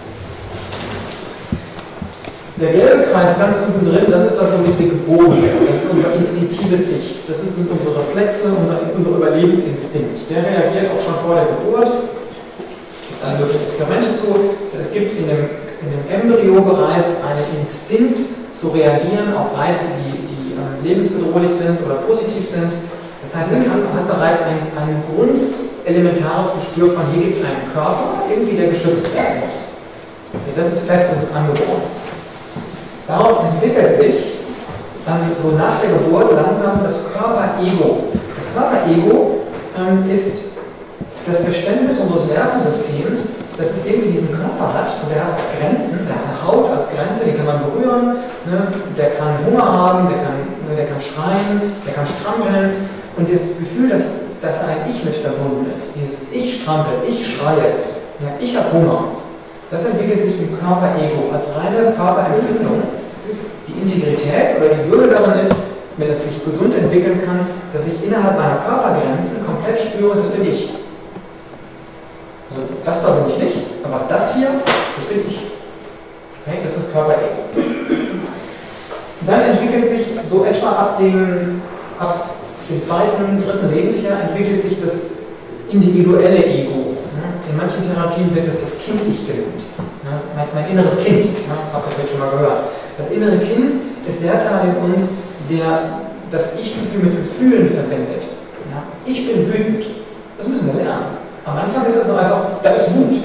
S2: Der gelbe Kreis ganz unten drin, das ist das, womit wir geboren werden. Das ist unser instinktives Ich. Das sind unsere Reflexe, unser Überlebensinstinkt. Der reagiert auch schon vor der Geburt. Es gibt alle möglichen Experimente zu. Es gibt in dem Embryo bereits einen Instinkt zu reagieren auf Reize, die lebensbedrohlich sind oder positiv sind. Das heißt, er hat bereits ein grundelementares Gespür von, hier gibt es einen Körper, irgendwie der geschützt werden muss. Okay, das ist fest, das ist angeboren. Daraus entwickelt sich dann so nach der Geburt langsam das Körper-Ego. Das Körper-Ego ist das Verständnis unseres Nervensystems, dass es irgendwie diesen Körper hat und der hat Grenzen, der hat eine Haut als Grenze, die kann man berühren, ne? Der kann Hunger haben, der kann schreien, der kann strampeln und das Gefühl, dass ein Ich mit verbunden ist, dieses Ich strampel, ich schreie, ja, ich habe Hunger, das entwickelt sich im Körper-Ego als reine Körperempfindung. Die Integrität oder die Würde darin ist, wenn es sich gesund entwickeln kann, dass ich innerhalb meiner Körpergrenzen komplett spüre, das bin ich. Also das da bin ich nicht, aber das hier, das bin ich. Okay, das ist Körper-Ego. Dann entwickelt sich so etwa ab dem zweiten, dritten Lebensjahr entwickelt sich das individuelle Ego. In manchen Therapien wird das Kind-Ich genannt. Mein inneres Kind, habt ihr vielleicht schon mal gehört. Das innere Kind ist der Teil in uns, der das Ich-Gefühl mit Gefühlen verbindet. Ich bin wütend. Das müssen wir lernen. Am Anfang ist es nur einfach, da ist Wut.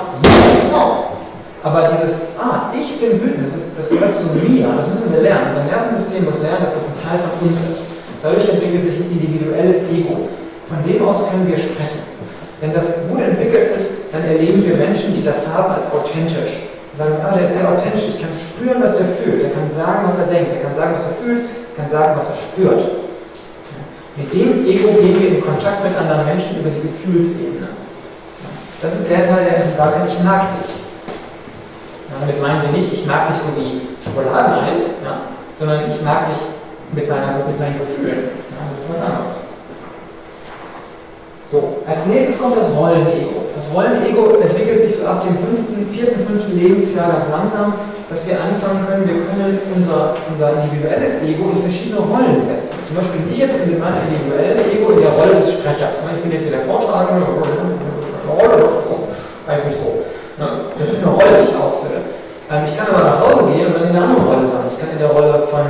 S2: Aber dieses, ich bin wütend, das gehört zu mir, das müssen wir lernen. Unser Nervensystem muss lernen, dass das ein Teil von uns ist. Dadurch entwickelt sich ein individuelles Ego. Von dem aus können wir sprechen. Wenn das gut entwickelt ist, dann erleben wir Menschen, die das haben, als authentisch. Die sagen, der ist sehr authentisch, ich kann spüren, was der fühlt, der kann sagen, was er denkt, der kann sagen, was er fühlt, der kann sagen, was er spürt. Mit dem Ego gehen wir in Kontakt mit anderen Menschen über die Gefühlsebene. Das ist der Teil, der sagt, ich mag dich. Damit meinen wir nicht, ich mag dich so wie Schokoladeneis, sondern ich mag dich mit meinen Gefühlen. Das ist was anderes. So, als nächstes kommt das Rollenego. Das Rollenego entwickelt sich so ab dem 4., 5. Lebensjahr ganz langsam, dass wir anfangen können, wir können unser individuelles Ego in verschiedene Rollen setzen. Zum Beispiel bin ich jetzt mit meinem individuellen Ego in der Rolle des Sprechers. Ich bin jetzt hier der Vortragende, eigentlich so. Das ist eine Rolle, die ich ausfülle. Ich kann aber nach Hause gehen und dann in einer anderen Rolle sein. Ich kann in der Rolle von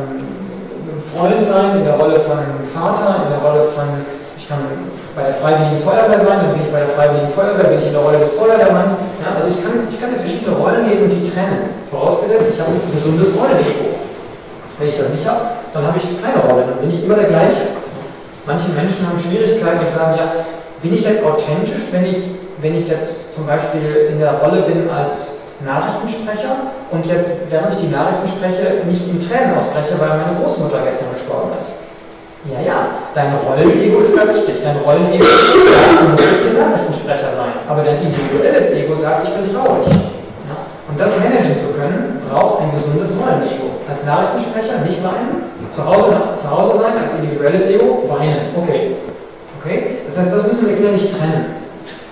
S2: Freund sein, in der Rolle von Vater, in der Rolle von, ich kann bei der Freiwilligen Feuerwehr sein, dann bin ich bei der Freiwilligen Feuerwehr, bin ich in der Rolle des Feuerwehrmanns. Also ich kann in verschiedene Rollen gehen und die trennen. Vorausgesetzt, ich habe ein gesundes Rollenego. Wenn ich das nicht habe, dann habe ich keine Rolle, dann bin ich immer der gleiche. Manche Menschen haben Schwierigkeiten und sagen, ja, bin ich jetzt authentisch, wenn ich jetzt zum Beispiel in der Rolle bin als Nachrichtensprecher und jetzt, während ich die Nachrichten spreche, nicht in Tränen ausbreche, weil meine Großmutter gestern gestorben ist. Ja, dein Rollenego ist da wichtig. Dein Rollenego du musst jetzt ein Nachrichtensprecher sein. Aber dein individuelles Ego sagt, ich bin traurig. Ja? Und das managen zu können, braucht ein gesundes Rollenego. Als Nachrichtensprecher nicht weinen, zu Hause sein, als individuelles Ego weinen. Okay. Das heißt, das müssen wir innerlich trennen.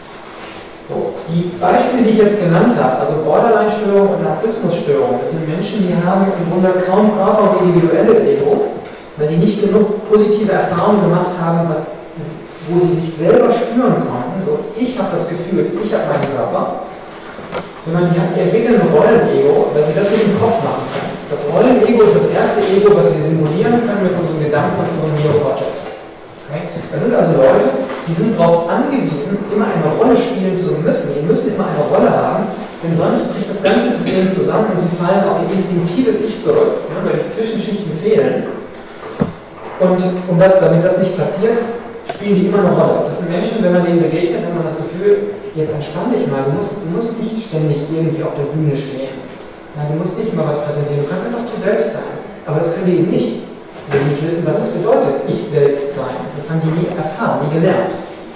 S2: So, die Beispiele, die ich jetzt genannt habe, also Borderline-Störung und Narzissmus-Störung, das sind Menschen, die haben im Grunde kaum Körper- und individuelles Ego, weil die nicht genug positive Erfahrungen gemacht haben, wo sie sich selber spüren konnten, so ich habe das Gefühl, ich habe meinen Körper, sondern die entwickeln ein Rollenego, weil sie das mit dem Kopf machen können. Das Rollenego ist das erste Ego, was wir simulieren können mit unseren Gedanken und unserem Neokortex. Okay? Das sind also Leute, die sind darauf angewiesen, immer eine Rolle spielen zu müssen. Die müssen immer eine Rolle haben, denn sonst bricht das ganze System zusammen und sie fallen auf ihr instinktives Ich zurück, weil die Zwischenschichten fehlen. Und damit das nicht passiert, spielen die immer eine Rolle. Das sind Menschen, wenn man denen begegnet, hat man das Gefühl, jetzt entspann dich mal, du musst nicht ständig irgendwie auf der Bühne stehen. Du musst nicht immer was präsentieren, du kannst einfach du selbst sein. Aber das können die eben nicht. Wenn die nicht wissen, was es bedeutet, ich selbst sein. Das haben die nie erfahren, nie gelernt.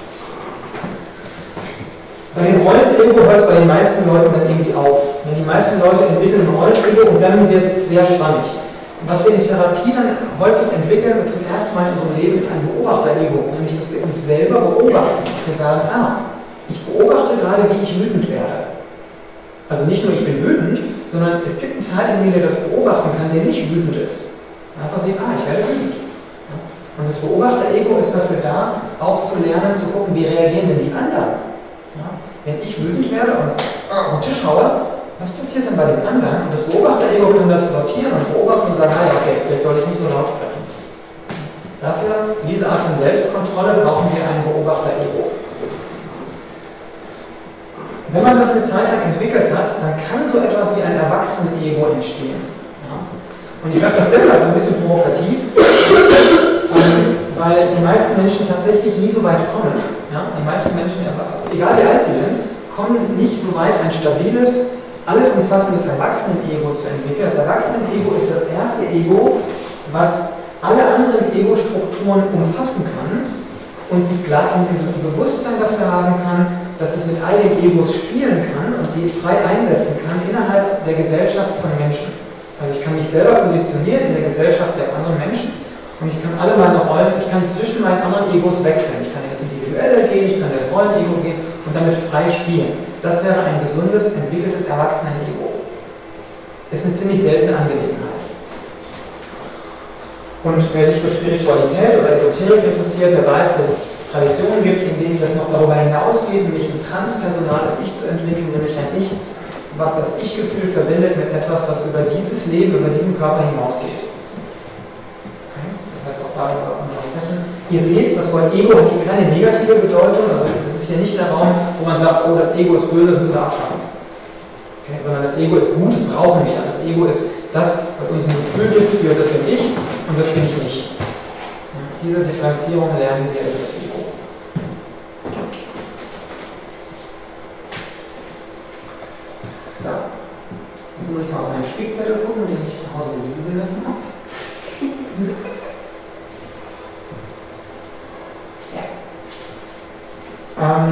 S2: Bei den Rollen-Ego hört es bei den meisten Leuten dann irgendwie auf. Die meisten Leute entwickeln ein Rollen-Ego und dann wird es sehr schwammig. Und was wir in Therapie dann häufig entwickeln, das zum ersten Mal in unserem Leben, ist ein Beobachter-Ego, nämlich dass wir uns selber beobachten. Dass wir sagen, ich beobachte gerade, wie ich wütend werde. Also nicht nur ich bin wütend, sondern es gibt einen Teil in mir, der das beobachten kann, der nicht wütend ist. Einfach sieht, ich werde wütend. Und das Beobachter-Ego ist dafür da, auch zu lernen, zu gucken, wie reagieren denn die anderen. Wenn ich wütend werde und auf den Tisch haue, was passiert dann bei den anderen? Und das Beobachter-Ego kann das sortieren und beobachten und sagen, okay, vielleicht soll ich nicht so laut sprechen. Dafür, für diese Art von Selbstkontrolle, brauchen wir ein Beobachter-Ego. Wenn man das eine Zeit lang entwickelt hat, dann kann so etwas wie ein Erwachsenen-Ego entstehen. Und ich sage das deshalb so ein bisschen provokativ, weil die meisten Menschen tatsächlich nie so weit kommen. Die meisten Menschen, egal wie alt sie sind, kommen nicht so weit, ein stabiles, alles umfassendes Erwachsenen-Ego zu entwickeln. Das Erwachsenen-Ego ist das erste Ego, was alle anderen Ego-Strukturen umfassen kann und sie ein Bewusstsein dafür haben kann, dass es mit all den Egos spielen kann und die frei einsetzen kann innerhalb der Gesellschaft von Menschen. Also ich kann mich selber positionieren in der Gesellschaft der anderen Menschen und ich kann alle meine Rollen, ich kann zwischen meinen anderen Egos wechseln. Ich kann in das Individuelle gehen, ich kann in das Rollen-Ego gehen und damit frei spielen. Das wäre ein gesundes, entwickeltes Erwachsenen-Ego. Ist eine ziemlich seltene Angelegenheit. Und wer sich für Spiritualität oder Esoterik interessiert, der weiß, dass es Traditionen gibt, in denen das noch darüber hinausgeht, nämlich ein transpersonales Ich zu entwickeln, nämlich ein Ich, was das Ich-Gefühl verbindet mit etwas, was über dieses Leben, über diesen Körper hinausgeht. Okay? Das heißt, auch darüber können wir sprechen. Ihr seht, das Wort Ego hat hier keine negative Bedeutung, also das ist hier nicht der Raum, wo man sagt, das Ego ist böse, das müssen wir abschaffen. Okay? Sondern das Ego ist gut, das brauchen wir. Das Ego ist das, was uns ein Gefühl gibt für das bin ich und das bin ich nicht. Diese Differenzierung lernen wir über das Ego. So, jetzt muss ich mal auf meinen Spickzettel gucken, den ich zu Hause liegen gelassen habe. Ja.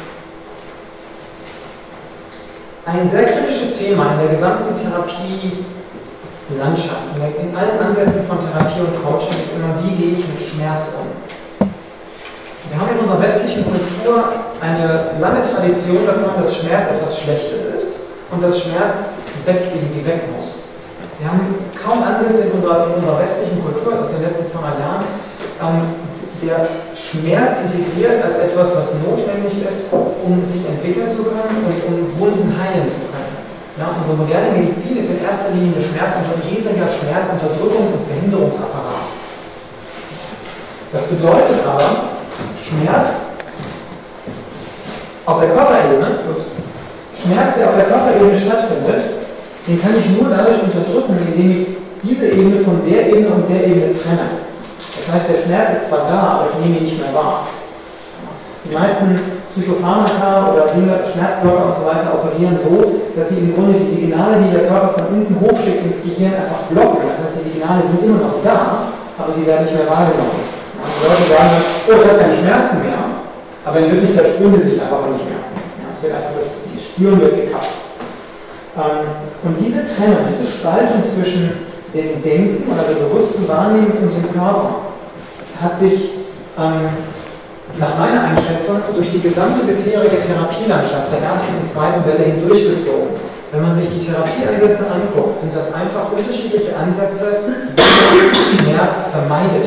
S2: Ein sehr kritisches Thema in der gesamten Therapielandschaft, in allen Ansätzen von Therapie und Coaching ist immer, wie gehe ich mit Schmerz um? Wir haben in unserer westlichen Kultur eine lange Tradition davon, dass Schmerz etwas Schlechtes ist und dass Schmerz irgendwie weg muss. Wir haben kaum Ansätze in unserer westlichen Kultur aus den letzten 200 Jahren, der Schmerz integriert als etwas, was notwendig ist, um sich entwickeln zu können und um Wunden heilen zu können. Ja, unsere moderne Medizin ist in erster Linie ein riesiger Schmerzunterdrückungs- und Verhinderungsapparat. Das bedeutet aber, Schmerz auf der Körperebene, Schmerz, der auf der Körperebene stattfindet, den kann ich nur dadurch unterdrücken, indem ich diese Ebene von der Ebene und der Ebene trenne. Das heißt, der Schmerz ist zwar da, aber ich nehme ihn nicht mehr wahr. Die meisten Psychopharmaka oder Schmerzblocker und so weiter operieren so, dass sie im Grunde die Signale, die der Körper von unten hochschickt ins Gehirn, einfach blocken. Das heißt, die Signale sind immer noch da, aber sie werden nicht mehr wahrgenommen. Die Leute sagen, ich habe keine Schmerzen mehr, aber in Wirklichkeit spüren sie sich einfach nicht mehr. Das Spüren wird gekappt. Und diese Trennung, diese Spaltung zwischen dem Denken oder der bewussten Wahrnehmung und dem Körper hat sich nach meiner Einschätzung durch die gesamte bisherige Therapielandschaft der ersten und zweiten Welle hindurchgezogen. Wenn man sich die Therapieansätze anguckt, sind das einfach unterschiedliche Ansätze, wie man Schmerz vermeidet.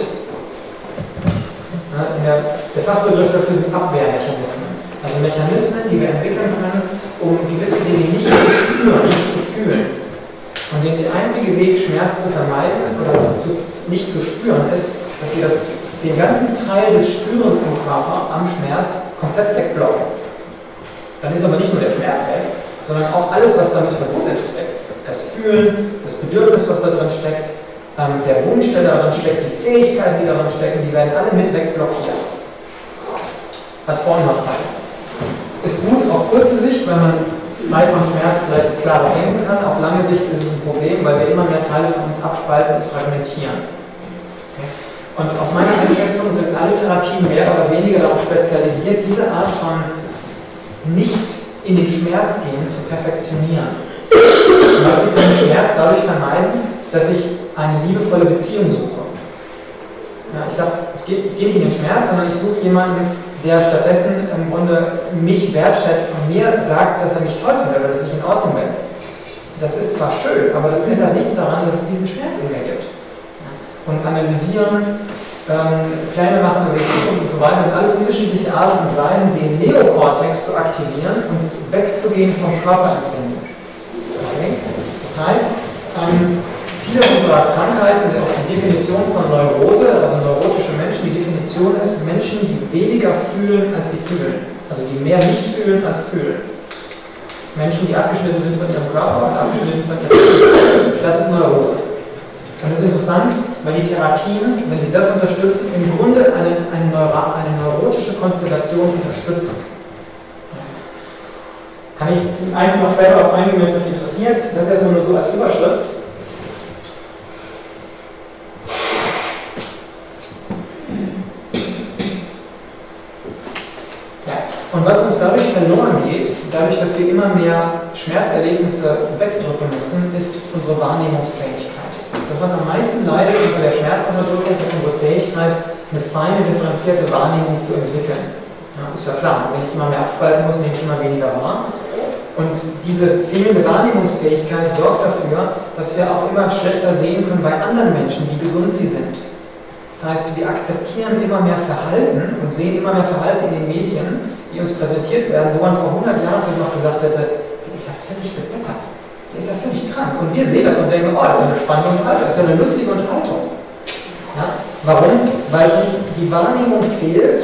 S2: Der Fachbegriff dafür sind Abwehrmechanismen. Also Mechanismen, die wir entwickeln können, um gewisse Dinge nicht zu spüren, nicht zu fühlen. Und der einzige Weg, Schmerz zu vermeiden oder nicht zu spüren, ist, dass wir den ganzen Teil des Spürens im Körper am Schmerz komplett wegblocken. Dann ist aber nicht nur der Schmerz weg, sondern auch alles, was damit verbunden ist, ist weg. Das Fühlen, das Bedürfnis, was da drin steckt, der Wunsch, der darin steckt, die Fähigkeiten, die darin stecken, die werden alle mit wegblockiert. Hat Vor- und Nachteile. Ist gut auf kurze Sicht, weil man frei von Schmerz vielleicht klarer denken kann. Auf lange Sicht ist es ein Problem, weil wir immer mehr Teile von uns abspalten und fragmentieren. Und auf meine Einschätzung sind alle Therapien mehr oder weniger darauf spezialisiert, diese Art von nicht in den Schmerz gehen zu perfektionieren. Zum Beispiel kann ich Schmerz dadurch vermeiden, dass ich eine liebevolle Beziehung suche. Ja, ich sage, ich gehe nicht in den Schmerz, sondern ich suche jemanden, der stattdessen im Grunde mich wertschätzt und mir sagt, dass er mich toll findet oder dass ich in Ordnung bin. Das ist zwar schön, aber das ändert nichts daran, dass es diesen Schmerz in mir gibt. Und analysieren, Pläne machen über die Zukunft und so weiter, sind alles unterschiedliche Arten und Weisen, den Neokortex zu aktivieren und wegzugehen vom Körperempfinden. Okay? Das heißt, viele unserer Krankheiten, auch die Definition von Neurose, also neurotische Menschen, die Definition ist Menschen, die weniger fühlen, als sie fühlen. Also die mehr nicht fühlen, als fühlen. Menschen, die abgeschnitten sind von ihrem Körper und abgeschnitten von ihrem Geist. Das ist Neurose. Und das ist interessant, weil die Therapien, wenn sie das unterstützen, im Grunde eine neurotische Konstellation unterstützen. Kann ich eins noch später auf eingehen, wenn es euch interessiert. Das ist erstmal nur so als Überschrift. Ja. Und was uns dadurch verloren geht, dadurch, dass wir immer mehr Schmerzerlebnisse wegdrücken müssen, ist unsere Wahrnehmungsfähigkeit. Das, was am meisten leidet unter der Schmerzunterdrückung, ist unsere Fähigkeit, eine feine, differenzierte Wahrnehmung zu entwickeln. Ja, ist ja klar, wenn ich immer mehr abspalten muss, nehme ich immer weniger wahr. Und diese fehlende Wahrnehmungsfähigkeit sorgt dafür, dass wir auch immer schlechter sehen können bei anderen Menschen, wie gesund sie sind. Das heißt, wir akzeptieren immer mehr Verhalten und sehen immer mehr Verhalten in den Medien, die uns präsentiert werden, wo man vor 100 Jahren noch gesagt hätte, der ist ja völlig bedeppert. Der ist ja völlig krank. Und wir sehen das und denken, oh, das ist ja eine spannende Unterhaltung, das ist ja eine lustige Unterhaltung. Ja? Warum? Weil uns die Wahrnehmung fehlt,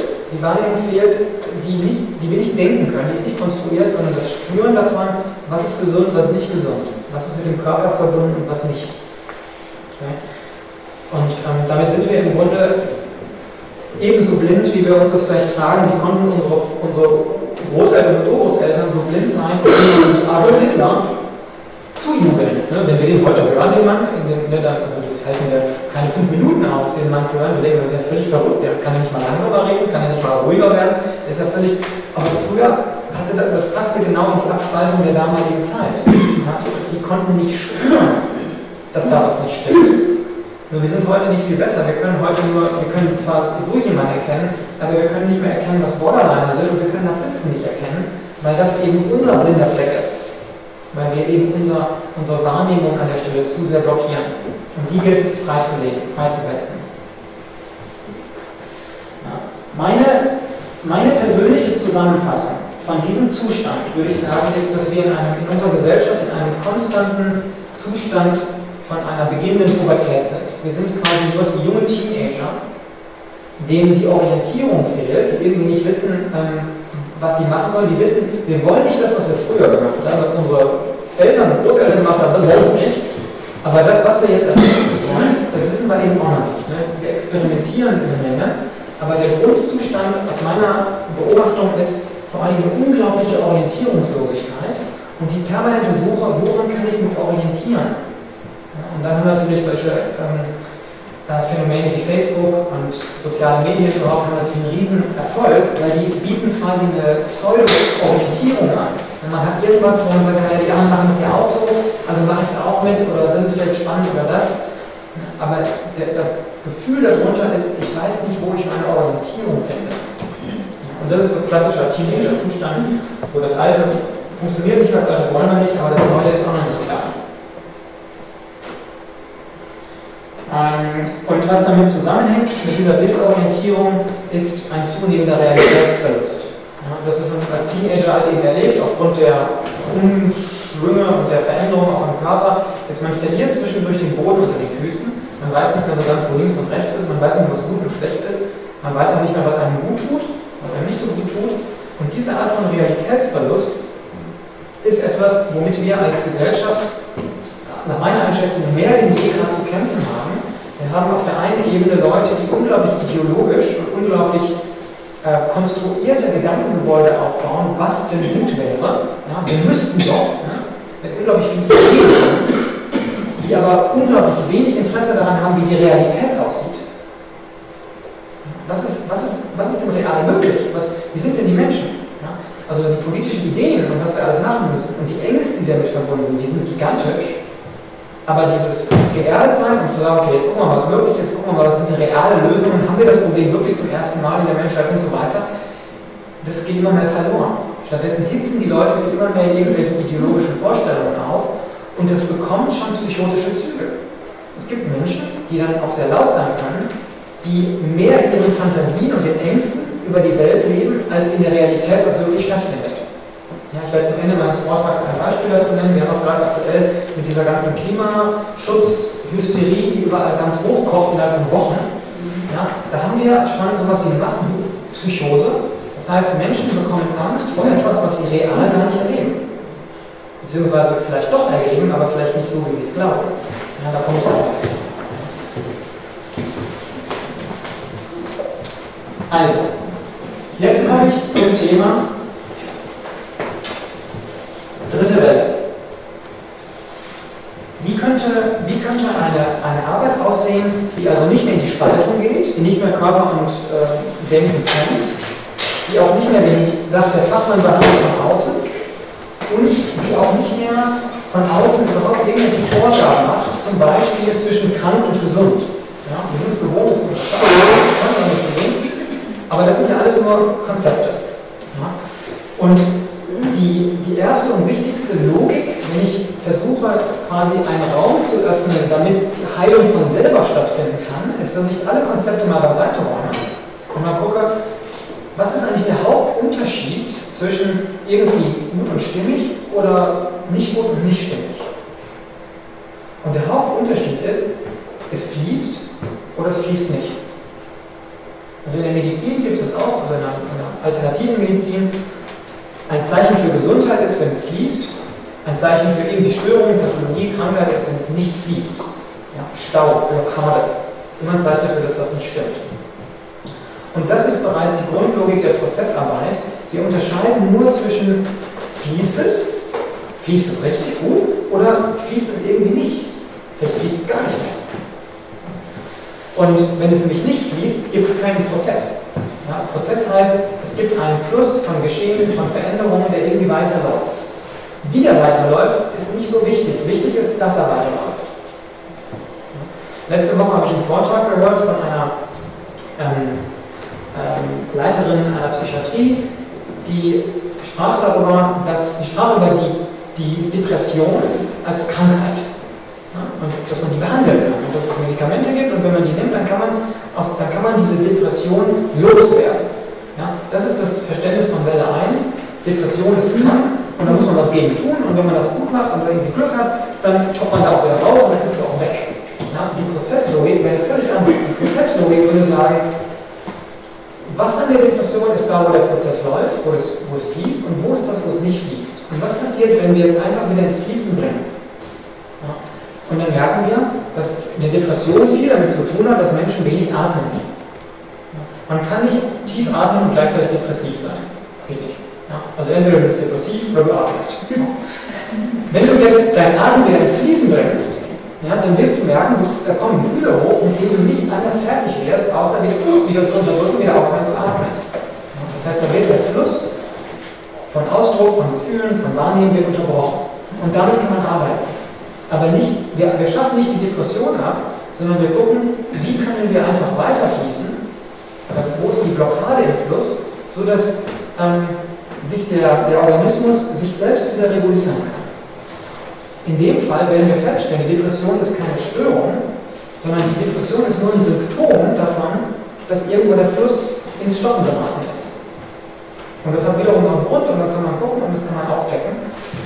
S2: die wir nicht denken können, die ist nicht konstruiert, sondern das Spüren davon, was ist gesund, was ist nicht gesund, was ist mit dem Körper verbunden und was nicht. Okay? Und damit sind wir im Grunde ebenso blind, wie wir uns das vielleicht fragen, wie konnten unsere Großeltern und Urgroßeltern so blind sein, wie Adolf Hitler zujubeln. Ne? Wenn wir den heute hören, den Mann, also das hält mir keine 5 Minuten aus, den Mann zu hören, wir denken, der ist ja völlig verrückt, der kann ja nicht mal langsamer reden, kann ja nicht mal ruhiger werden, der ist ja völlig, aber früher das passte genau in die Abspaltung der damaligen Zeit. Ja? Die konnten nicht spüren, dass da was nicht stimmt. Nur wir sind heute nicht viel besser, wir können zwar so jemanden erkennen, aber wir können nicht mehr erkennen, was Borderliner sind und wir können Narzissten nicht erkennen, weil das eben unser blinder Fleck ist. Weil wir eben unsere Wahrnehmung an der Stelle zu sehr blockieren. Und die gilt es freizusetzen. Ja. Meine persönliche Zusammenfassung von diesem Zustand, würde ich sagen, ist, dass wir in unserer Gesellschaft in einem konstanten Zustand von einer beginnenden Pubertät sind. Wir sind quasi sowas wie junge Teenager, denen die Orientierung fehlt, die irgendwie nicht wissen, was sie machen sollen. Die wissen, wir wollen nicht das, was wir früher gemacht haben, was unsere Eltern und Großeltern gemacht haben, das wollen wir nicht. Aber das, was wir jetzt als nächstes wollen, das wissen wir eben auch noch nicht. Ne? Wir experimentieren eine Menge, aber der Grundzustand aus meiner Beobachtung ist vor allem eine unglaubliche Orientierungslosigkeit und die permanente Suche, woran kann ich mich orientieren? Ja, und dann haben natürlich solche Phänomene wie Facebook und soziale Medien überhaupt haben natürlich einen riesen Erfolg, weil die bieten quasi eine Pseudo-Orientierung an. Und man hat irgendwas, wo man sagt, ja, die anderen machen das ja auch so, also mache ich es auch mit, oder das ist vielleicht spannend oder das. Aber das Gefühl darunter ist, ich weiß nicht, wo ich meine Orientierung finde. Und das ist so ein klassischer Teenager-Zustand. So, das Alte funktioniert nicht, das Alte wollen wir nicht, aber das Neue ist auch noch nicht klar. Und was damit zusammenhängt, mit dieser Disorientierung, ist ein zunehmender Realitätsverlust. Ja, das ist als Teenager halt eben erlebt, aufgrund der Umschwünge und der Veränderungen auch im Körper, ist man verliert zwischendurch den Boden unter den Füßen, man weiß nicht mehr so ganz, wo links und rechts ist, man weiß nicht mehr, was gut und schlecht ist, man weiß auch nicht mehr, was einem gut tut, was einem nicht so gut tut. Und diese Art von Realitätsverlust ist etwas, womit wir als Gesellschaft nach meiner Einschätzung mehr denn je gerade zu kämpfen haben. Wir haben auf der einen Ebene Leute, die unglaublich ideologisch und unglaublich konstruierte Gedankengebäude aufbauen, was denn gut wäre. Ja, wir müssten doch, mit unglaublich viel Ideen, die aber unglaublich wenig Interesse daran haben, wie die Realität aussieht. real möglich? Wie sind denn die Menschen? Ja? Also die politischen Ideen und was wir alles machen müssen und die Ängste, die damit verbunden sind, die sind gigantisch. Aber dieses geerdet sein und zu sagen, okay, jetzt gucken wir mal, was möglich ist, gucken wir mal, was sind reale Lösungen, haben wir das Problem wirklich zum ersten Mal in der Menschheit und so weiter, das geht immer mehr verloren. Stattdessen hitzen die Leute sich immer mehr in irgendwelchen ideologischen Vorstellungen auf und das bekommt schon psychotische Züge. Es gibt Menschen, die dann auch sehr laut sein können, die mehr in ihren Fantasien und den Ängsten über die Welt leben, als in der Realität, was wirklich stattfindet. Ja, ich werde zum Ende meines Vortrags ein Beispiel dazu nennen. Wir haben es gerade aktuell mit dieser ganzen Klimaschutzhysterie, die überall ganz hochkocht innerhalb von Wochen. Ja, da haben wir schon sowas wie eine Massenpsychose. Das heißt, Menschen bekommen Angst vor etwas, was sie real gar nicht erleben. Beziehungsweise vielleicht doch erleben, aber vielleicht nicht so, wie sie es glauben. Ja, da komme ich auch dazu. Also, jetzt komme ich zum Thema dritte Welle. Wie könnte eine Arbeit aussehen, die also nicht mehr in die Spaltung geht, die nicht mehr Körper und Denken kennt, die auch nicht mehr den, sagt der Fachmann, behandelt von außen und die auch nicht mehr von außen überhaupt irgendwelche Vorgaben macht, zum Beispiel zwischen krank und gesund. Ja, wir sind es gewohnt, es zu unterscheiden, aber das sind ja alles nur Konzepte. Ja? Und die erste und wichtigste Logik, wenn ich versuche, quasi einen Raum zu öffnen, damit die Heilung von selber stattfinden kann, ist, dass ich alle Konzepte mal beiseite räume und mal gucke, was ist eigentlich der Hauptunterschied zwischen irgendwie gut und stimmig oder nicht gut und nicht stimmig? Und der Hauptunterschied ist, es fließt oder es fließt nicht. Also in der Medizin gibt es das auch, also in der alternativen Medizin, ein Zeichen für Gesundheit ist, wenn es fließt, ein Zeichen für irgendwie Störung, Pathologie, Krankheit ist, wenn es nicht fließt. Ja, Stau, Blockade, immer ein Zeichen dafür, dass was nicht stimmt. Und das ist bereits die Grundlogik der Prozessarbeit. Wir unterscheiden nur zwischen fließt es richtig gut oder fließt es irgendwie nicht, vielleicht fließt es gar nicht. Und wenn es nämlich nicht fließt, gibt es keinen Prozess. Ja, Prozess heißt, es gibt einen Fluss von Geschehen, von Veränderungen, der irgendwie weiterläuft. Wie der weiterläuft, ist nicht so wichtig. Wichtig ist, dass er weiterläuft. Letzte Woche habe ich einen Vortrag gehört von einer Leiterin einer Psychiatrie, die sprach darüber, über die Depression als Krankheit. Ja, und dass man die behandeln kann und dass es Medikamente gibt und wenn man die nimmt, dann kann man diese Depression loswerden. Ja, das ist das Verständnis von Welle 1. Depression ist krank und da muss man was gegen tun und wenn man das gut macht und irgendwie Glück hat, dann kommt man da auch wieder raus und dann ist es auch weg. Ja, die Prozesslogik wäre völlig anders. Die Prozesslogik würde sagen, was an der Depression ist da, wo der Prozess läuft, wo es fließt und wo ist das, wo es nicht fließt. Und was passiert, wenn wir es einfach wieder ins Fließen bringen? Ja. Und dann merken wir, dass eine Depression viel damit zu tun hat, dass Menschen wenig atmen. Man kann nicht tief atmen und gleichzeitig depressiv sein. Geht nicht. Ja. Also entweder du bist depressiv oder du atmest. Wenn du jetzt deinen Atem wieder ins Fließen bringst, ja, dann wirst du merken, da kommen Gefühle hoch, mit denen du nicht anders fertig wärst, außer wieder zu unterdrücken, wieder aufhören zu atmen. Ja, das heißt, da wird der Fluss von Ausdruck, von Gefühlen, von Wahrnehmen wird unterbrochen. Und damit kann man arbeiten. Aber nicht, wir schaffen nicht die Depression ab, sondern wir gucken, wie können wir einfach weiterfließen, wo ist die Blockade im Fluss, sodass sich der Organismus sich selbst wieder regulieren kann. In dem Fall werden wir feststellen, die Depression ist keine Störung, sondern die Depression ist nur ein Symptom davon, dass irgendwo der Fluss ins Stocken geraten ist. Und das hat wiederum einen Grund und da kann man gucken und das kann man aufdecken.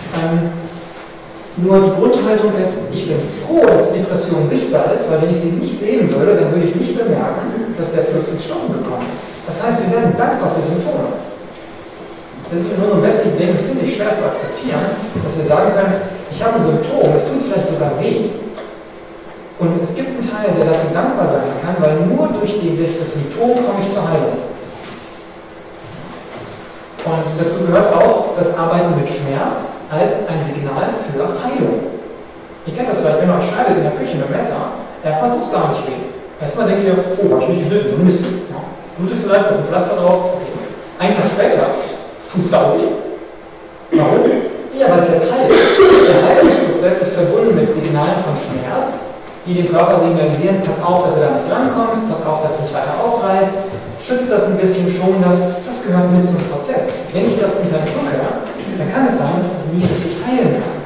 S2: Nur die Grundhaltung ist, ich bin froh, dass die Depression sichtbar ist, weil wenn ich sie nicht sehen würde, dann würde ich nicht bemerken, dass der Fluss ins Stocken gekommen ist. Das heißt, wir werden dankbar für Symptome. Das ist in unserem westlichen Denken ziemlich schwer zu akzeptieren, dass wir sagen können, ich habe ein Symptom, es tut vielleicht sogar weh. Und es gibt einen Teil, der dafür dankbar sein kann, weil nur durch das Symptom komme ich zur Heilung. Und dazu gehört auch das Arbeiten mit Schmerz als ein Signal für Heilung. Ihr kennt das vielleicht, wenn ihr euch schneidet in der Küche mit dem Messer, erstmal tut es gar nicht weh. Erstmal denkt ihr, oh, habe ich mich geschnitten, so Mist. Ja. blutet vielleicht, kommt ein Pflaster drauf, okay. Einen Tag später tut es sau weh. Warum? Ja, weil es jetzt heilt. Der Heilungsprozess ist verbunden mit Signalen von Schmerz, die dem Körper signalisieren, pass auf, dass du da nicht drankommst, pass auf, dass du nicht weiter aufreißt, schützt das ein bisschen, schon das gehört mit zum Prozess. Wenn ich das unterdrücke, dann kann es sein, dass das nie richtig heilen kann.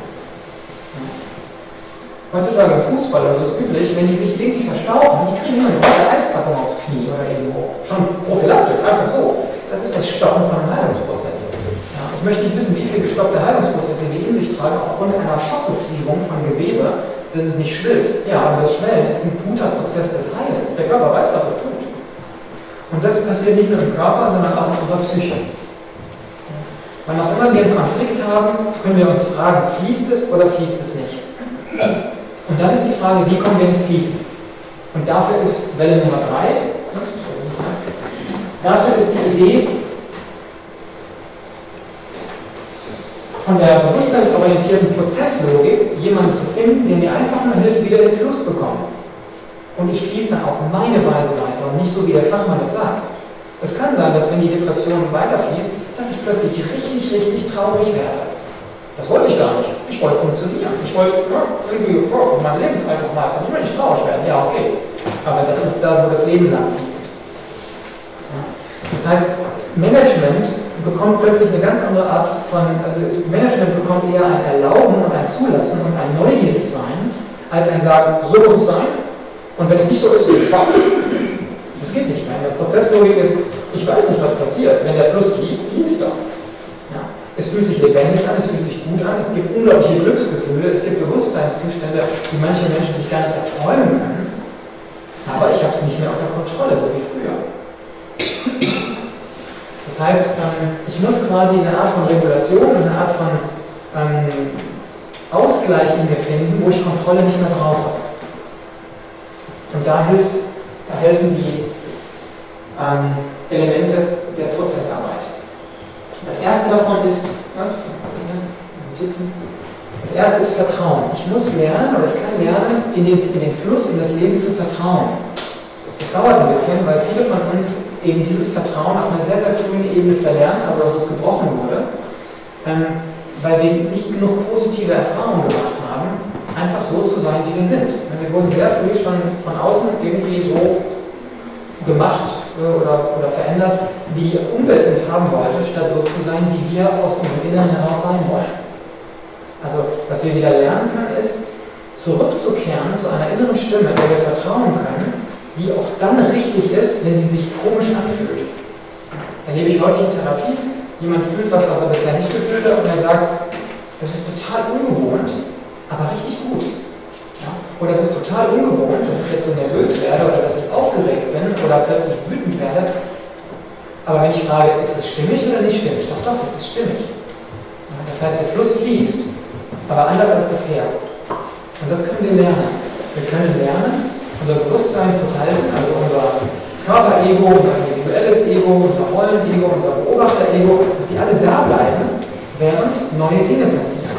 S2: Heutzutage im Fußball oder so ist üblich, wenn die sich wirklich verstauchen, die kriegen immer eine volle Eispackung aufs Knie oder irgendwo. Schon prophylaktisch, einfach so. Das ist das Stoppen von einem Heilungsprozess. Ja, ich möchte nicht wissen, wie viele gestoppte Heilungsprozesse wir in sich tragen aufgrund einer Schockbefriedigung von Gewebe, dass es nicht schwillt. Ja, aber das Schwellen ist ein guter Prozess des Heilens. Der Körper weiß, was er tut. Und das passiert nicht nur im Körper, sondern auch in unserer Psyche. Wann auch immer wir einen Konflikt haben, können wir uns fragen, fließt es oder fließt es nicht? Und dann ist die Frage, wie kommen wir ins Fließen? Und dafür ist Welle Nummer 3, dafür ist die Idee, von der bewusstseinsorientierten Prozesslogik jemanden zu finden, der mir einfach nur hilft, wieder in den Fluss zu kommen. Und ich fließe dann auf meine Weise weiter und nicht so, wie der Fachmann das sagt. Es kann sein, dass wenn die Depression weiterfließt, dass ich plötzlich richtig traurig werde. Das wollte ich gar nicht. Ich wollte funktionieren. Ich wollte irgendwie mein Lebensalltag meistern. Ich will nicht traurig werden. Ja, okay. Aber das ist da, wo das Leben lang fließt. Das heißt, Management bekommt plötzlich eine ganz andere Art von, also Management bekommt eher ein Erlauben und ein Zulassen und ein Neugierigsein, als ein Sagen, so muss es sein. Und wenn es nicht so ist, ist es falsch. Das geht nicht mehr. In der Prozesslogik ist, ich weiß nicht, was passiert. Wenn der Fluss fließt, fließt er. Ja. Es fühlt sich lebendig an, es fühlt sich gut an, es gibt unglaubliche Glücksgefühle, es gibt Bewusstseinszustände, die manche Menschen sich gar nicht erträumen können. Aber ich habe es nicht mehr unter Kontrolle, so wie früher. Das heißt, ich muss quasi eine Art von Regulation, eine Art von Ausgleich in mir finden, wo ich Kontrolle nicht mehr brauche. Und da helfen die Elemente der Prozessarbeit. Das erste davon ist, das erste ist Vertrauen. Ich muss lernen, oder ich kann lernen, in den Fluss, in das Leben zu vertrauen. Das dauert ein bisschen, weil viele von uns eben dieses Vertrauen auf einer sehr frühen Ebene verlernt haben, oder wo es gebrochen wurde, weil wir nicht genug positive Erfahrungen gemacht haben, einfach so zu sein, wie wir sind. Wir wurden sehr früh schon von außen irgendwie so gemacht oder verändert, wie die Umwelt uns haben wollte, statt so zu sein, wie wir aus unserem Inneren heraus sein wollen. Also, was wir wieder lernen können, ist, zurückzukehren zu einer inneren Stimme, der wir vertrauen können, die auch dann richtig ist, wenn sie sich komisch anfühlt. Erlebe ich häufig in Therapie, jemand fühlt was er bisher nicht gefühlt hat, und er sagt, das ist total ungewohnt, aber richtig gut. Ja? Oder es ist total ungewohnt, dass ich jetzt so nervös werde oder dass ich aufgeregt bin oder plötzlich wütend werde. Aber wenn ich frage, ist es stimmig oder nicht stimmig? Doch, das ist stimmig. Ja, das heißt, der Fluss fließt, aber anders als bisher. Und das können wir lernen. Wir können lernen, unser Bewusstsein zu halten, also unser Körper-Ego, unser individuelles Ego, unser Rollen-Ego, unser Beobachter-Ego, dass die alle da bleiben, während neue Dinge passieren.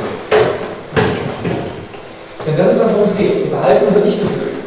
S2: Denn das ist das, worum es geht. Wir behalten unser Ich-Gefühl.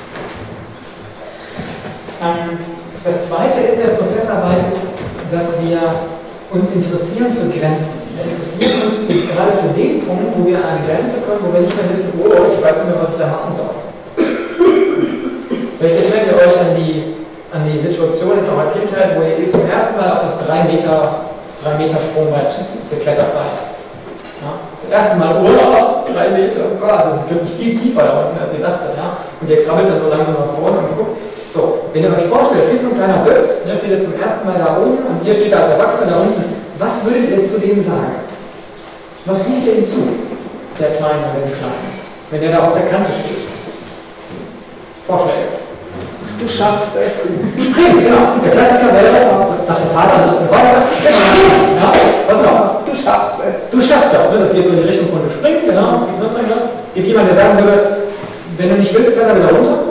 S2: Das Zweite in der Prozessarbeit ist, dass wir uns interessieren für Grenzen. Wir interessieren uns gerade für den Punkt, wo wir an eine Grenze kommen, wo wir nicht mehr wissen, oh, ich weiß nicht mehr, was ich da machen soll. Vielleicht erinnert ihr euch an die Situation in eurer Kindheit, wo ihr zum ersten Mal auf das 3 Meter Sprungbrett geklettert seid. Ja? Zum ersten Mal, 3 Meter, oh Gott, das ist plötzlich viel tiefer da unten, als ihr dachtet. Ja? Und ihr krabbelt dann so langsam nach vorne und guckt. So, wenn ihr euch vorstellt, steht so ein kleiner Götz, der steht jetzt zum ersten Mal da oben und ihr steht als Erwachsener da unten. Was würdet ihr zu dem sagen? Was ruft ihr ihm zu? Der Kleine oder dem Kleinen, wenn der da auf der Kante steht. Vorschläge.
S1: Du schaffst es.
S2: Springen, genau. Der Klassiker wäre, nach dem Vater sagt, ja, was noch?
S1: Du schaffst es.
S2: Du schaffst das, ne? Das geht so in die Richtung von du springen, genau. Gibt es noch irgendwas? Gibt jemand, der sagen würde, wenn du nicht willst, kletter wieder runter?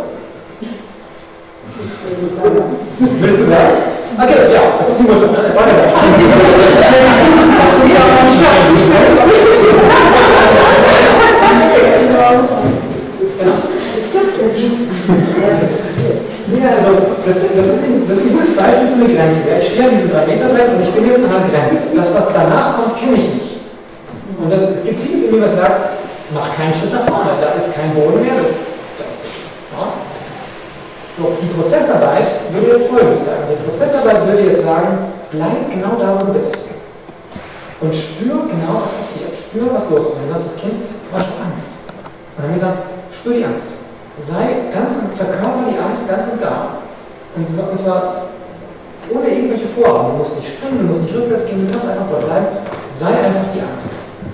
S2: Willst du sagen? Okay, ja, die Mutter, ne? Weiter. Also, das ist ein gutes Beispiel für eine Grenze? Ja, ich stehe an diesem 3-Meter-Brett und ich bin jetzt an einer Grenze. Das, was danach kommt, kenne ich nicht. Und es gibt vieles in mir, was sagt, mach keinen Schritt nach vorne, da ist kein Boden mehr. Ja. So, die Prozessarbeit würde jetzt Folgendes sagen. Die Prozessarbeit würde jetzt sagen, bleib genau da, wo du bist. Und spür genau, was passiert. Spür, was los ist. Und dann sagt das Kind, boah, ich habe Angst. Und dann haben wir gesagt, spür die Angst. Verkörper die Angst ganz und gar. Und zwar ohne irgendwelche Vorhaben. Du musst nicht springen, du musst nicht rückwärts gehen, du kannst einfach dort bleiben. Sei einfach die Angst.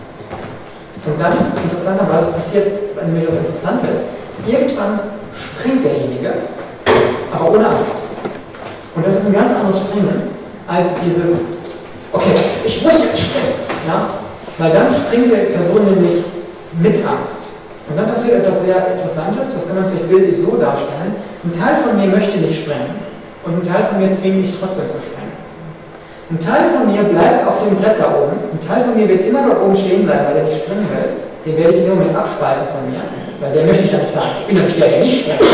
S2: Und dann, interessanterweise, passiert nämlich das Interessante ist, irgendwann springt derjenige, aber ohne Angst. Und das ist ein ganz anderes Springen als dieses, okay, ich muss jetzt springen. Ja? Weil dann springt die Person nämlich mit Angst. Und dann passiert etwas sehr Interessantes, das kann man vielleicht bildlich so darstellen. Ein Teil von mir möchte nicht springen und ein Teil von mir zwingt mich trotzdem zu springen. Ein Teil von mir bleibt auf dem Brett da oben, ein Teil von mir wird immer dort oben stehen bleiben, weil er nicht springen will. Den werde ich in dem Moment abspalten von mir, weil der möchte ich ja nicht sein. Ich bin ja nicht der, der nicht springt.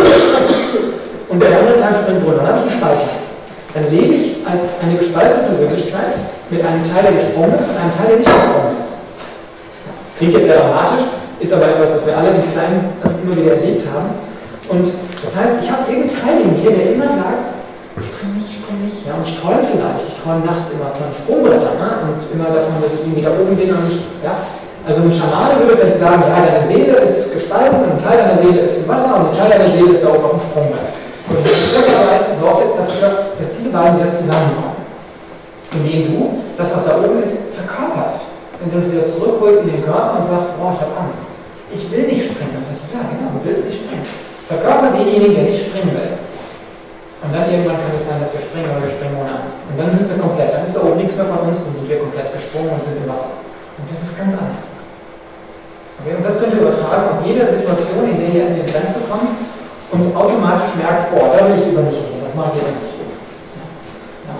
S2: Und der andere Teil springt runter, dann habe ich einen Speicher. Dann lebe ich als eine gespaltene Persönlichkeit mit einem Teil, der gesprungen ist und einem Teil, der nicht gesprungen ist. Klingt jetzt sehr dramatisch, ist aber etwas, was wir alle in kleinen Sachen immer wieder erlebt haben. Und das heißt, ich habe irgendeinen Teil in mir, der immer sagt, spring nicht. Ja, und ich träume vielleicht. Ich träume nachts immer von Sprungbrettern, ne? Und immer davon, dass ich irgendwie da oben bin und nicht. Ja? Also ein Schamane würde vielleicht sagen, ja, deine Seele ist gespalten und ein Teil deiner Seele ist im Wasser und ein Teil deiner Seele ist da oben auf dem Sprungbrett. Und die Prozessarbeit sorgt jetzt dafür, dass diese beiden wieder zusammenkommen. Indem du das, was da oben ist, verkörperst. Indem du es wieder zurückholst in den Körper und sagst, boah, ich habe Angst. Ich will nicht springen. Dann sag ich, ja, genau, du willst nicht springen. Verkörper denjenigen, der nicht springen will. Und dann irgendwann kann es sein, dass wir springen, aber wir springen ohne Angst. Und dann sind wir komplett, dann ist da oben nichts mehr von uns und sind wir komplett gesprungen und sind im Wasser. Und das ist ganz anders. Okay? Und das könnt ihr übertragen auf jede Situation, in der ihr an die Grenze kommt und automatisch merkt, boah, da will ich lieber nicht hin, das mag ich nicht. Ja.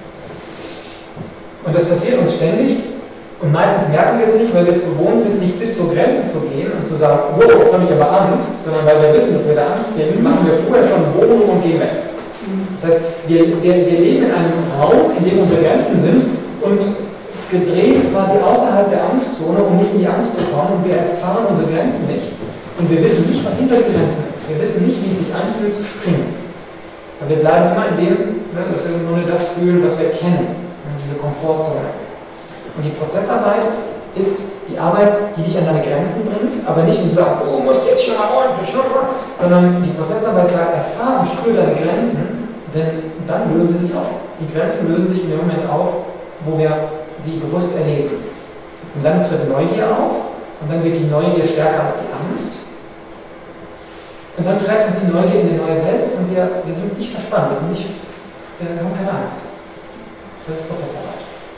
S2: Und das passiert uns ständig. Und meistens merken wir es nicht, weil wir es gewohnt sind, nicht bis zur Grenze zu gehen und zu sagen, wow, jetzt habe ich aber Angst, sondern weil wir wissen, dass wir da Angst nehmen, machen wir vorher schon einen Bogen und gehen weg. Das heißt, wir leben in einem Raum, in dem unsere Grenzen sind und gedreht quasi außerhalb der Angstzone, um nicht in die Angst zu kommen, und wir erfahren unsere Grenzen nicht. Und wir wissen nicht, was hinter den Grenzen ist. Wir wissen nicht, wie es sich anfühlt, zu springen. Aber wir bleiben immer in dem, dass wir nur das fühlen, was wir kennen, diese Komfortzone. Und die Prozessarbeit ist die Arbeit, die dich an deine Grenzen bringt, aber nicht nur sagt, du musst jetzt schon mal ordentlich, sondern die Prozessarbeit sagt, erfahre und spüre deine Grenzen, denn dann lösen sie sich auf. Die Grenzen lösen sich in dem Moment auf, wo wir sie bewusst erleben. Und dann tritt Neugier auf und dann wird die Neugier stärker als die Angst. Und dann trägt uns die Neugier in die neue Welt und wir sind nicht verspannt, wir haben keine Angst. Das ist Prozessarbeit.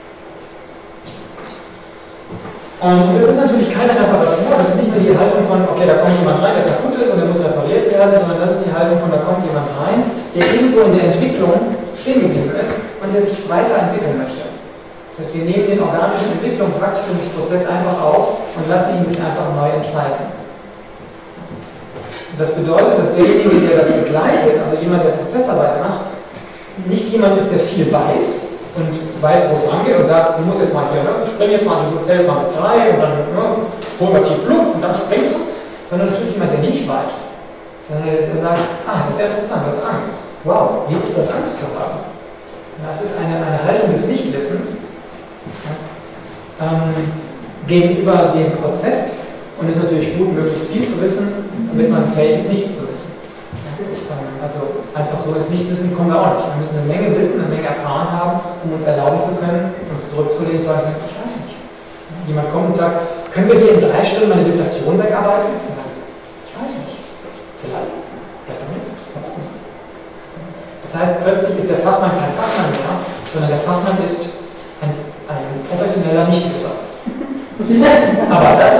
S2: Und das ist natürlich keine Reparatur, das ist nicht nur die Haltung von, okay, da kommt jemand rein, der kaputt ist und der muss repariert werden, sondern das ist die Haltung von, da kommt jemand rein, der irgendwo in der Entwicklung stehen geblieben ist und der sich weiterentwickeln möchte. Das heißt, wir nehmen den organischen Entwicklungswachstumsprozess einfach auf und lassen ihn sich einfach neu entfalten. Das bedeutet, dass derjenige, der das begleitet, also jemand, der Prozessarbeit macht, nicht jemand ist, der viel weiß und weiß, wo es angeht und sagt, du musst jetzt mal hier, spring jetzt mal, du zählst mal bis 3 und dann hol mal tief Luft und dann springst du, sondern das ist jemand, der nicht weiß. Der sagt, das ist ja interessant, du hast Angst. Wow, wie ist das, Angst zu haben? Das ist eine Haltung des Nichtwissens gegenüber dem Prozess und es ist natürlich gut, möglichst viel zu wissen, damit man fähig ist, nichts zu wissen. Also einfach so ins Nichtwissen kommen wir auch nicht. Wir müssen eine Menge wissen, eine Menge erfahren haben, um uns erlauben zu können, uns zurückzulehnen und sagen, ich weiß nicht. Jemand kommt und sagt, können wir hier in 3 Stunden meine Depression wegarbeiten? Und sagt, ich weiß nicht. Vielleicht auch nicht. Das heißt, plötzlich ist der Fachmann kein Fachmann mehr, sondern der Fachmann ist ein professioneller Nichtwisser. Aber das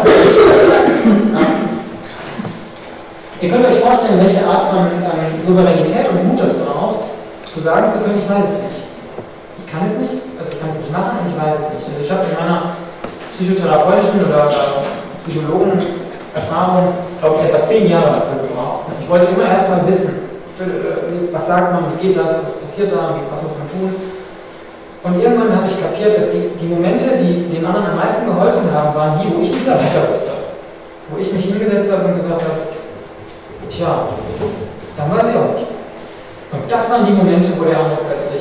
S2: ihr könnt euch vorstellen, welche Art von Souveränität und Mut es braucht, zu sagen zu können, ich weiß es nicht. Ich kann es nicht, also ich kann es nicht machen und ich weiß es nicht. Also ich habe in meiner psychotherapeutischen oder Psychologen-Erfahrung, glaube ich, etwa 10 Jahre dafür gebraucht. Ich wollte immer erstmal wissen, was sagt man, wie geht das, was passiert da, was muss man tun. Und irgendwann habe ich kapiert, dass die Momente, die den anderen am meisten geholfen haben, waren die, wo ich nicht mehr weiter wusste. Wo ich mich hingesetzt habe und gesagt habe, tja, dann weiß ich auch nicht. Und das waren die Momente, wo der andere plötzlich,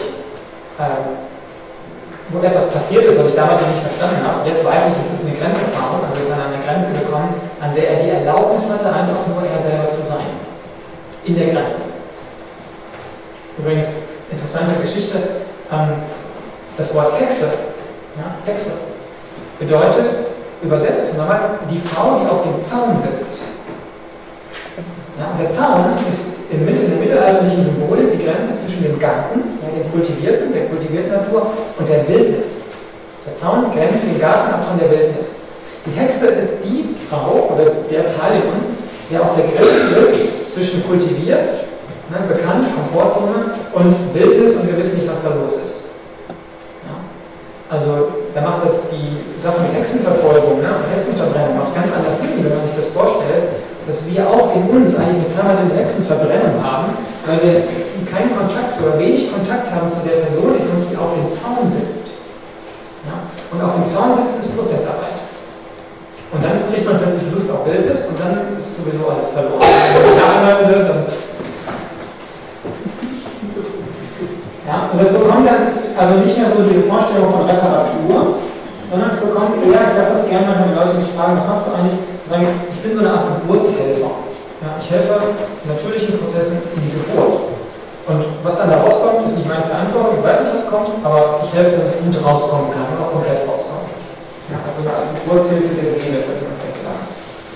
S2: wo etwas passiert ist, was ich damals noch nicht verstanden habe. Jetzt weiß ich, es ist eine Grenzerfahrung, also ist an eine Grenze gekommen, an der er die Erlaubnis hatte, einfach nur er selber zu sein. In der Grenze. Übrigens, interessante Geschichte, das Wort Hexe, ja, Hexe, bedeutet, übersetzt, die Frau, die auf dem Zaun sitzt. Ja, und der Zaun ist in der mittelalterlichen Symbolik die Grenze zwischen dem Garten, ja, der kultivierten Natur, und der Wildnis. Der Zaun grenzt den Garten ab von der Wildnis. Die Hexe ist die Frau oder der Teil in uns, der auf der Grenze sitzt zwischen kultiviert, ne, bekannt, Komfortzone, und Wildnis, und wir wissen nicht, was da los ist. Ja. Also da macht das die Sache mit Hexenverfolgung, ne, und Hexenverbrennung macht ganz anders Sinn, wenn man sich das vorstellt, dass wir auch in uns eigentlich eine permanente Hexenverbrennung haben, weil wir keinen Kontakt oder wenig Kontakt haben zu der Person in uns, die auf dem Zaun sitzt. Ja? Und auf dem Zaun sitzen ist Prozessarbeit. Und dann kriegt man plötzlich Lust auf Wildnis und dann ist sowieso alles verloren. Ja, und das bekommt dann also nicht mehr so diese Vorstellung von Reparatur, sondern es bekommt eher, ich sage das gerne, wenn Leute mich fragen, was machst du eigentlich? Ich bin so eine Art Geburtshelfer. Ja, ich helfe natürlichen Prozessen in die Geburt. Und was dann da rauskommt, ist nicht meine Verantwortung, ich weiß nicht, was kommt, aber ich helfe, dass es gut rauskommen kann und auch komplett rauskommt. Ja, also eine Art Geburtshilfe der Seele, würde man vielleicht sagen.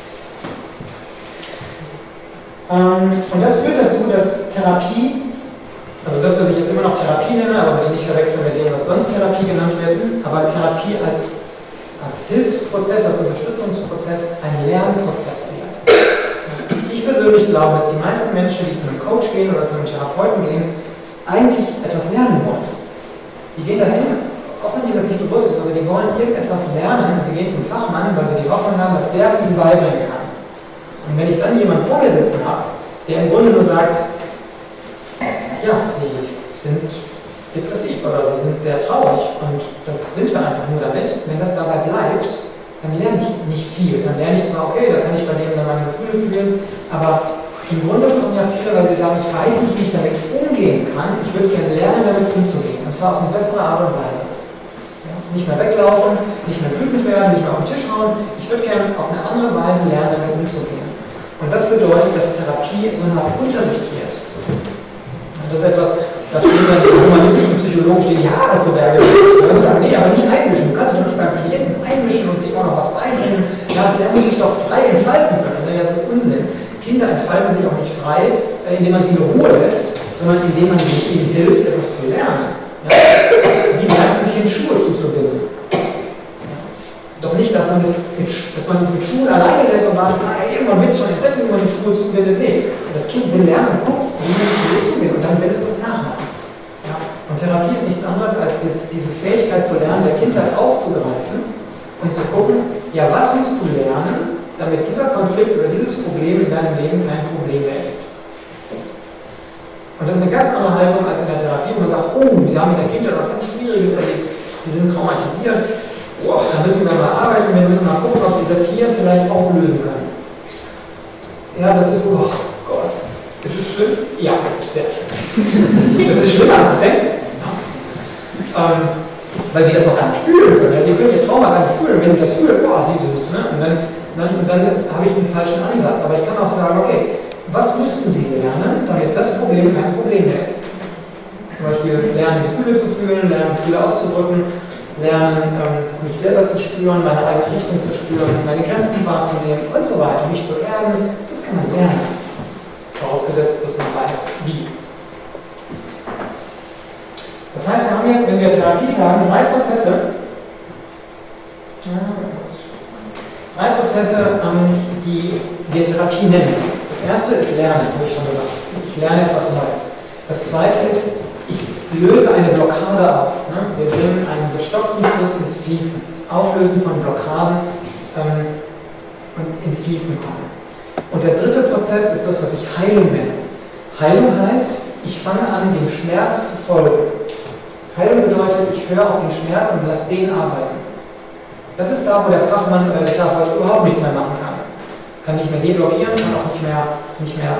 S2: Und das führt dazu, dass Therapie, also das, was ich jetzt immer noch Therapie nenne, aber bitte nicht verwechseln mit dem, was sonst Therapie genannt wird, aber Therapie als Hilfsprozess, als Unterstützungsprozess ein Lernprozess wird. Ich persönlich glaube, dass die meisten Menschen, die zu einem Coach gehen oder zu einem Therapeuten gehen, eigentlich etwas lernen wollen. Die gehen dahin, auch wenn ihnen das nicht bewusst ist, aber die wollen irgendetwas lernen und sie gehen zum Fachmann, weil sie die Hoffnung haben, dass der es ihnen beibringen kann. Und wenn ich dann jemanden vor mir sitzen habe, der im Grunde nur sagt, ja, sie sind depressiv oder sie sind sehr traurig und das sind wir einfach nur damit. Wenn das dabei bleibt, dann lerne ich nicht viel. Dann lerne ich zwar, okay, da kann ich bei denen dann meine Gefühle fühlen, aber im Grunde kommen ja viele, weil sie sagen, ich weiß nicht, wie ich damit umgehen kann, ich würde gerne lernen, damit umzugehen. Und zwar auf eine bessere Art und Weise. Ja, nicht mehr weglaufen, nicht mehr wütend werden, nicht mehr auf den Tisch hauen. Ich würde gerne auf eine andere Weise lernen, damit umzugehen. Und das bedeutet, dass Therapie so eine Art Unterricht wird. Und das ist etwas, da stehen dann die humanistischen Psychologen stehen die Haare zu Berge. Und sagen, nee, aber nicht einmischen. Du kannst dich doch nicht beim Klienten einmischen und dem auch noch was beibringen. Ja, der muss sich doch frei entfalten können. Das ist Unsinn. Kinder entfalten sich auch nicht frei, indem man sie in Ruhe lässt, sondern indem man ihnen hilft, etwas zu lernen. Ja? Wie lernt ein Kind, Schuhe zuzubinden? Ja? Doch nicht, dass man es mit Schuhen alleine lässt und wartet, irgendwann wird es schon entdecken, wie man die Schuhe zubindet. Nee, das Kind will lernen und guckt, wie man die Schuhe zubindet. Und dann will es das nachmachen. Ja? Und Therapie ist nichts anderes, als diese Fähigkeit zu lernen, der Kindheit aufzugreifen und zu gucken, ja, was musst du lernen, damit dieser Konflikt oder dieses Problem in deinem Leben kein Problem mehr ist. Und das ist eine ganz andere Haltung als in der Therapie, wo man sagt, oh, sie haben in der Kindheit was ganz Schwieriges erlebt, die sind traumatisiert, oh, da müssen wir mal arbeiten, wir müssen mal gucken, ob sie das hier vielleicht auflösen können. Ja, das ist, oh Gott, ist es schlimm? Ja, es ist sehr schlimm. Das ist schlimmer als denken. Ja. Weil sie das noch gar nicht fühlen können. Ja, sie können ihr Trauma gar nicht fühlen. Wenn sie das fühlen, boah, sie das ist, ne? Und dann habe ich einen falschen Ansatz. Aber ich kann auch sagen, okay, was müssten sie lernen, damit das Problem kein Problem mehr ist? Zum Beispiel lernen, Gefühle zu fühlen, lernen, Gefühle auszudrücken, lernen, mich selber zu spüren, meine eigene Richtung zu spüren, meine Grenzen wahrzunehmen und so weiter, mich zu erden. Das kann man lernen. Vorausgesetzt, dass man weiß, wie. Das heißt, wir haben jetzt, wenn wir Therapie sagen, drei Prozesse, die wir Therapie nennen. Das erste ist Lernen, habe ich schon gesagt. Ich lerne etwas Neues. Das zweite ist, ich löse eine Blockade auf. Ne? Wir bringen einen gestoppten Fluss ins Fließen. Das Auflösen von Blockaden und ins Fließen kommen. Und der dritte Prozess ist das, was ich Heilung nenne. Heilung heißt, ich fange an, dem Schmerz zu folgen. Heilung bedeutet, ich höre auf den Schmerz und lasse den arbeiten. Das ist da, wo der Fachmann oder der Therapeut überhaupt nichts mehr machen kann. Kann nicht mehr deblockieren, kann auch nicht mehr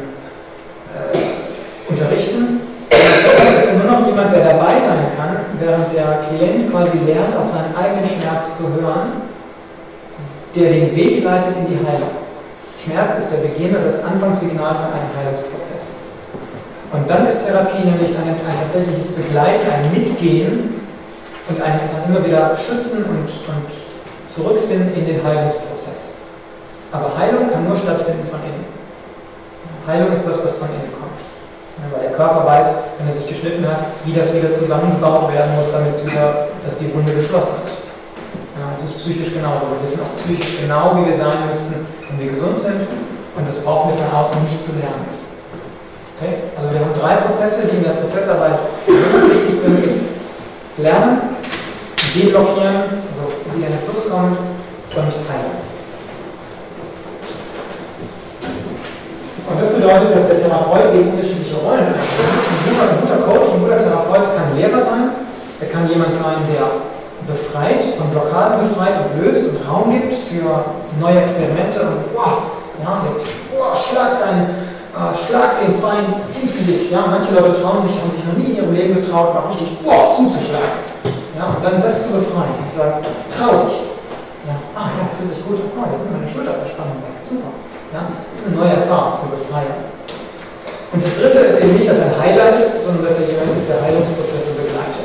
S2: unterrichten. Es ist nur noch jemand, der dabei sein kann, während der Klient quasi lernt, auf seinen eigenen Schmerz zu hören, der den Weg leitet in die Heilung. Schmerz ist der Beginn oder das Anfangssignal von einem Heilungsprozess. Und dann ist Therapie nämlich ein tatsächliches Begleiten, ein Mitgehen und ein immer wieder Schützen und zurückfinden in den Heilungsprozess. Aber Heilung kann nur stattfinden von innen. Heilung ist das, was von innen kommt. Ja, weil der Körper weiß, wenn er sich geschnitten hat, wie das wieder zusammengebaut werden muss, damit dass die Wunde geschlossen ist. Ja, das ist psychisch genauso. Wir wissen auch psychisch genau, wie wir sein müssten, wenn wir gesund sind. Und das brauchen wir von außen nicht zu lernen. Okay? Also wir haben 3 Prozesse, die in der Prozessarbeit besonders wichtig sind, ist Lernen, Deblockieren, also wieder in den Fluss kommen und Heilen. Und das bedeutet, dass der Therapeut eben unterschiedliche Rollen einnimmt. Ein guter Coach, ein guter Therapeut kann Lehrer sein, er kann jemand sein, der befreit, von Blockaden befreit und löst und Raum gibt für neue Experimente und schlag den Feind ins Gesicht. Ja, manche Leute haben sich noch nie in ihrem Leben getraut, mal richtig zuzuschlagen. Ja, und dann das zu befreien und sagen, trau dich. Ja, fühlt sich gut. Jetzt sind meine Schulterverspannungen weg. Super. Ja, das ist eine neue Erfahrung zur Befreiung. Und das dritte ist eben nicht, dass er ein Heiler ist, sondern dass er jemand ist, der Heilungsprozesse begleitet.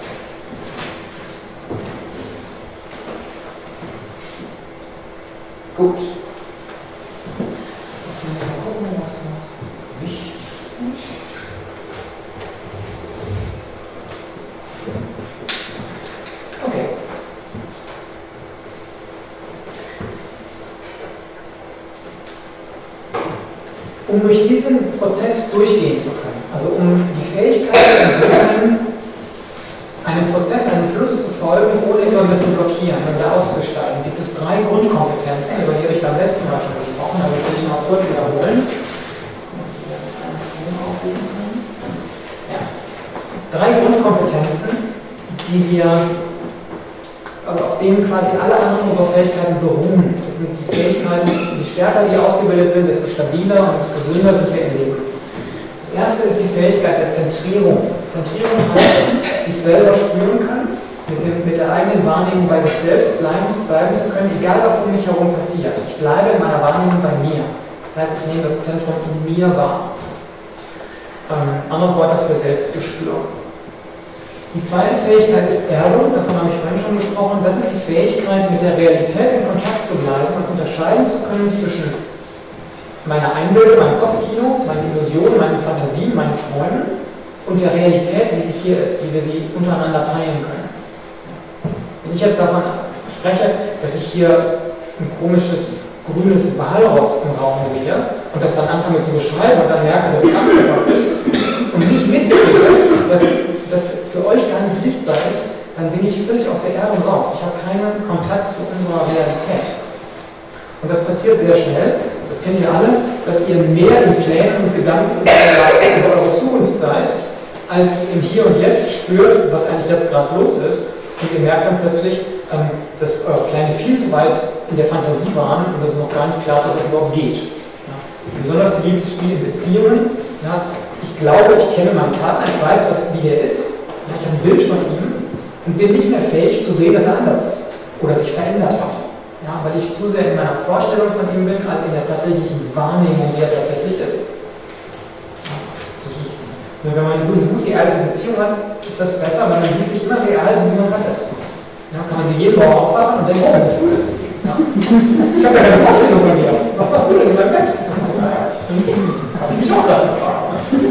S2: Gut. Okay. Um durch diesen Prozess durchgehen zu können, also um die Fähigkeit zu entwickeln, einem Prozess, einem Fluss zu folgen, ohne immer wieder zu blockieren und wieder auszusteigen, gibt es 3 Grundkompetenzen, über die habe ich beim letzten Mal schon gesprochen, aber das will ich noch kurz wiederholen. Ja. 3 Grundkompetenzen, auf denen quasi alle anderen unserer Fähigkeiten beruhen. Das sind die Fähigkeiten, je stärker die ausgebildet sind, desto stabiler und gesünder sind wir im Leben. Das erste ist die Fähigkeit der Zentrierung. Zentrierung heißt, sich selber spüren können, mit der eigenen Wahrnehmung bei sich selbst bleiben zu können, egal was um mich herum passiert. Ich bleibe in meiner Wahrnehmung bei mir. Das heißt, ich nehme das Zentrum in mir wahr. Anderes Wort dafür Selbstgespür. Die zweite Fähigkeit ist Erdung, davon habe ich vorhin schon gesprochen. Das ist die Fähigkeit, mit der Realität in Kontakt zu bleiben und unterscheiden zu können zwischen meiner Einbildung, meinem Kopfkino, meinen Illusionen, meinen Fantasien, meinen Träumen und der Realität, wie sie hier ist, wie wir sie untereinander teilen können. Wenn ich jetzt davon spreche, dass ich hier ein komisches grünes Walross im Raum sehe und das dann anfange zu beschreiben und dann merke, dass ich Angst praktisch und nicht mitkriege, dass das für euch gar nicht sichtbar ist, dann bin ich völlig aus der Erdung raus. Ich habe keinen Kontakt zu unserer Realität. Und das passiert sehr schnell, das kennen wir alle, dass ihr mehr in Plänen und Gedanken über eure Zukunft seid, als im Hier und Jetzt spürt, was eigentlich jetzt gerade los ist. Und ihr merkt dann plötzlich, dass eure Pläne viel zu weit in der Fantasie waren und dass es noch gar nicht klar ist, ob es überhaupt geht. Ja. Besonders beliebtes Spiel in Beziehungen. Ja. Ich glaube, ich kenne meinen Partner, ich weiß, wie der ist. Ja. Ich habe ein Bild von ihm und bin nicht mehr fähig zu sehen, dass er anders ist oder sich verändert hat. Ja, weil ich zu sehr in meiner Vorstellung von ihm bin, als in der tatsächlichen Wahrnehmung, wie er tatsächlich ist. Ja. Wenn man eine gut geerdete Beziehung hat, ist das besser, weil man sieht sich immer real, so wie man gerade ist. Ja, kann man sich jeden Morgen aufwachen und denken, bist du denn? Ja. Ich habe ja keine Vorstellung von dir. Was machst du denn in deinem Bett? Habe ich mich auch gerade gefragt.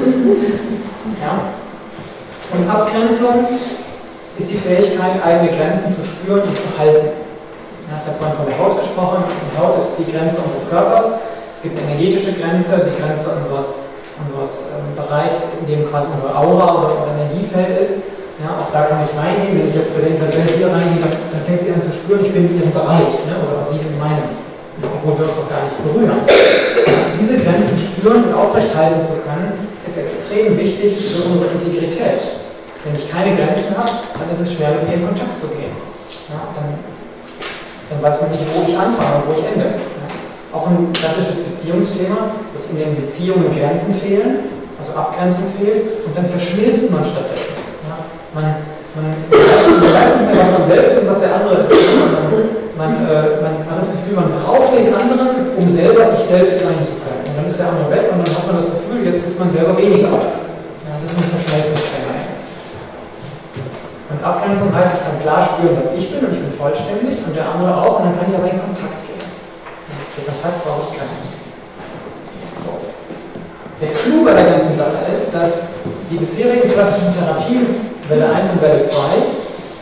S2: Ja. Und Abgrenzung ist die Fähigkeit, eigene Grenzen zu spüren und zu halten. Ja, ich habe vorhin von der Haut gesprochen. Die Haut ist die Grenze unseres Körpers. Es gibt eine energetische Grenze, die Grenze unseres Bereichs, in dem quasi unsere Aura oder Energiefeld ist. Ja, auch da kann ich reingehen. Wenn ich jetzt bei den Tabellen hier reingehe, dann fängt sie an zu spüren, ich bin in ihrem Bereich, ne, oder sie in meinem. obwohl wir uns doch gar nicht berühren. Diese Grenzen spüren und aufrechthalten zu können, ist extrem wichtig für unsere Integrität. Wenn ich keine Grenzen habe, dann ist es schwer, mit mir in Kontakt zu gehen. Ja, dann weiß man nicht, wo ich anfange und wo ich ende. Ja. Auch ein klassisches Beziehungsthema, dass in den Beziehungen Grenzen fehlen, also Abgrenzung fehlt, und dann verschmilzt man stattdessen. Ja. Man weiß nicht mehr, was man selbst und was der andere ist. Man hat das Gefühl, man braucht den anderen, um selber ich selbst sein zu können. Und dann ist der andere weg und dann hat man das Gefühl, jetzt ist man selber weniger. Ja, das ist ein Verschmelzungsphänomen. Und Abgrenzung heißt, ich kann klar spüren, was ich bin und ich bin vollständig und der andere auch und dann kann ich aber in Kontakt gehen. Für Kontakt brauche ich Grenzen. So. Der Clou bei der ganzen Sache ist, dass die bisherigen klassischen Therapien, Welle 1 und Welle 2,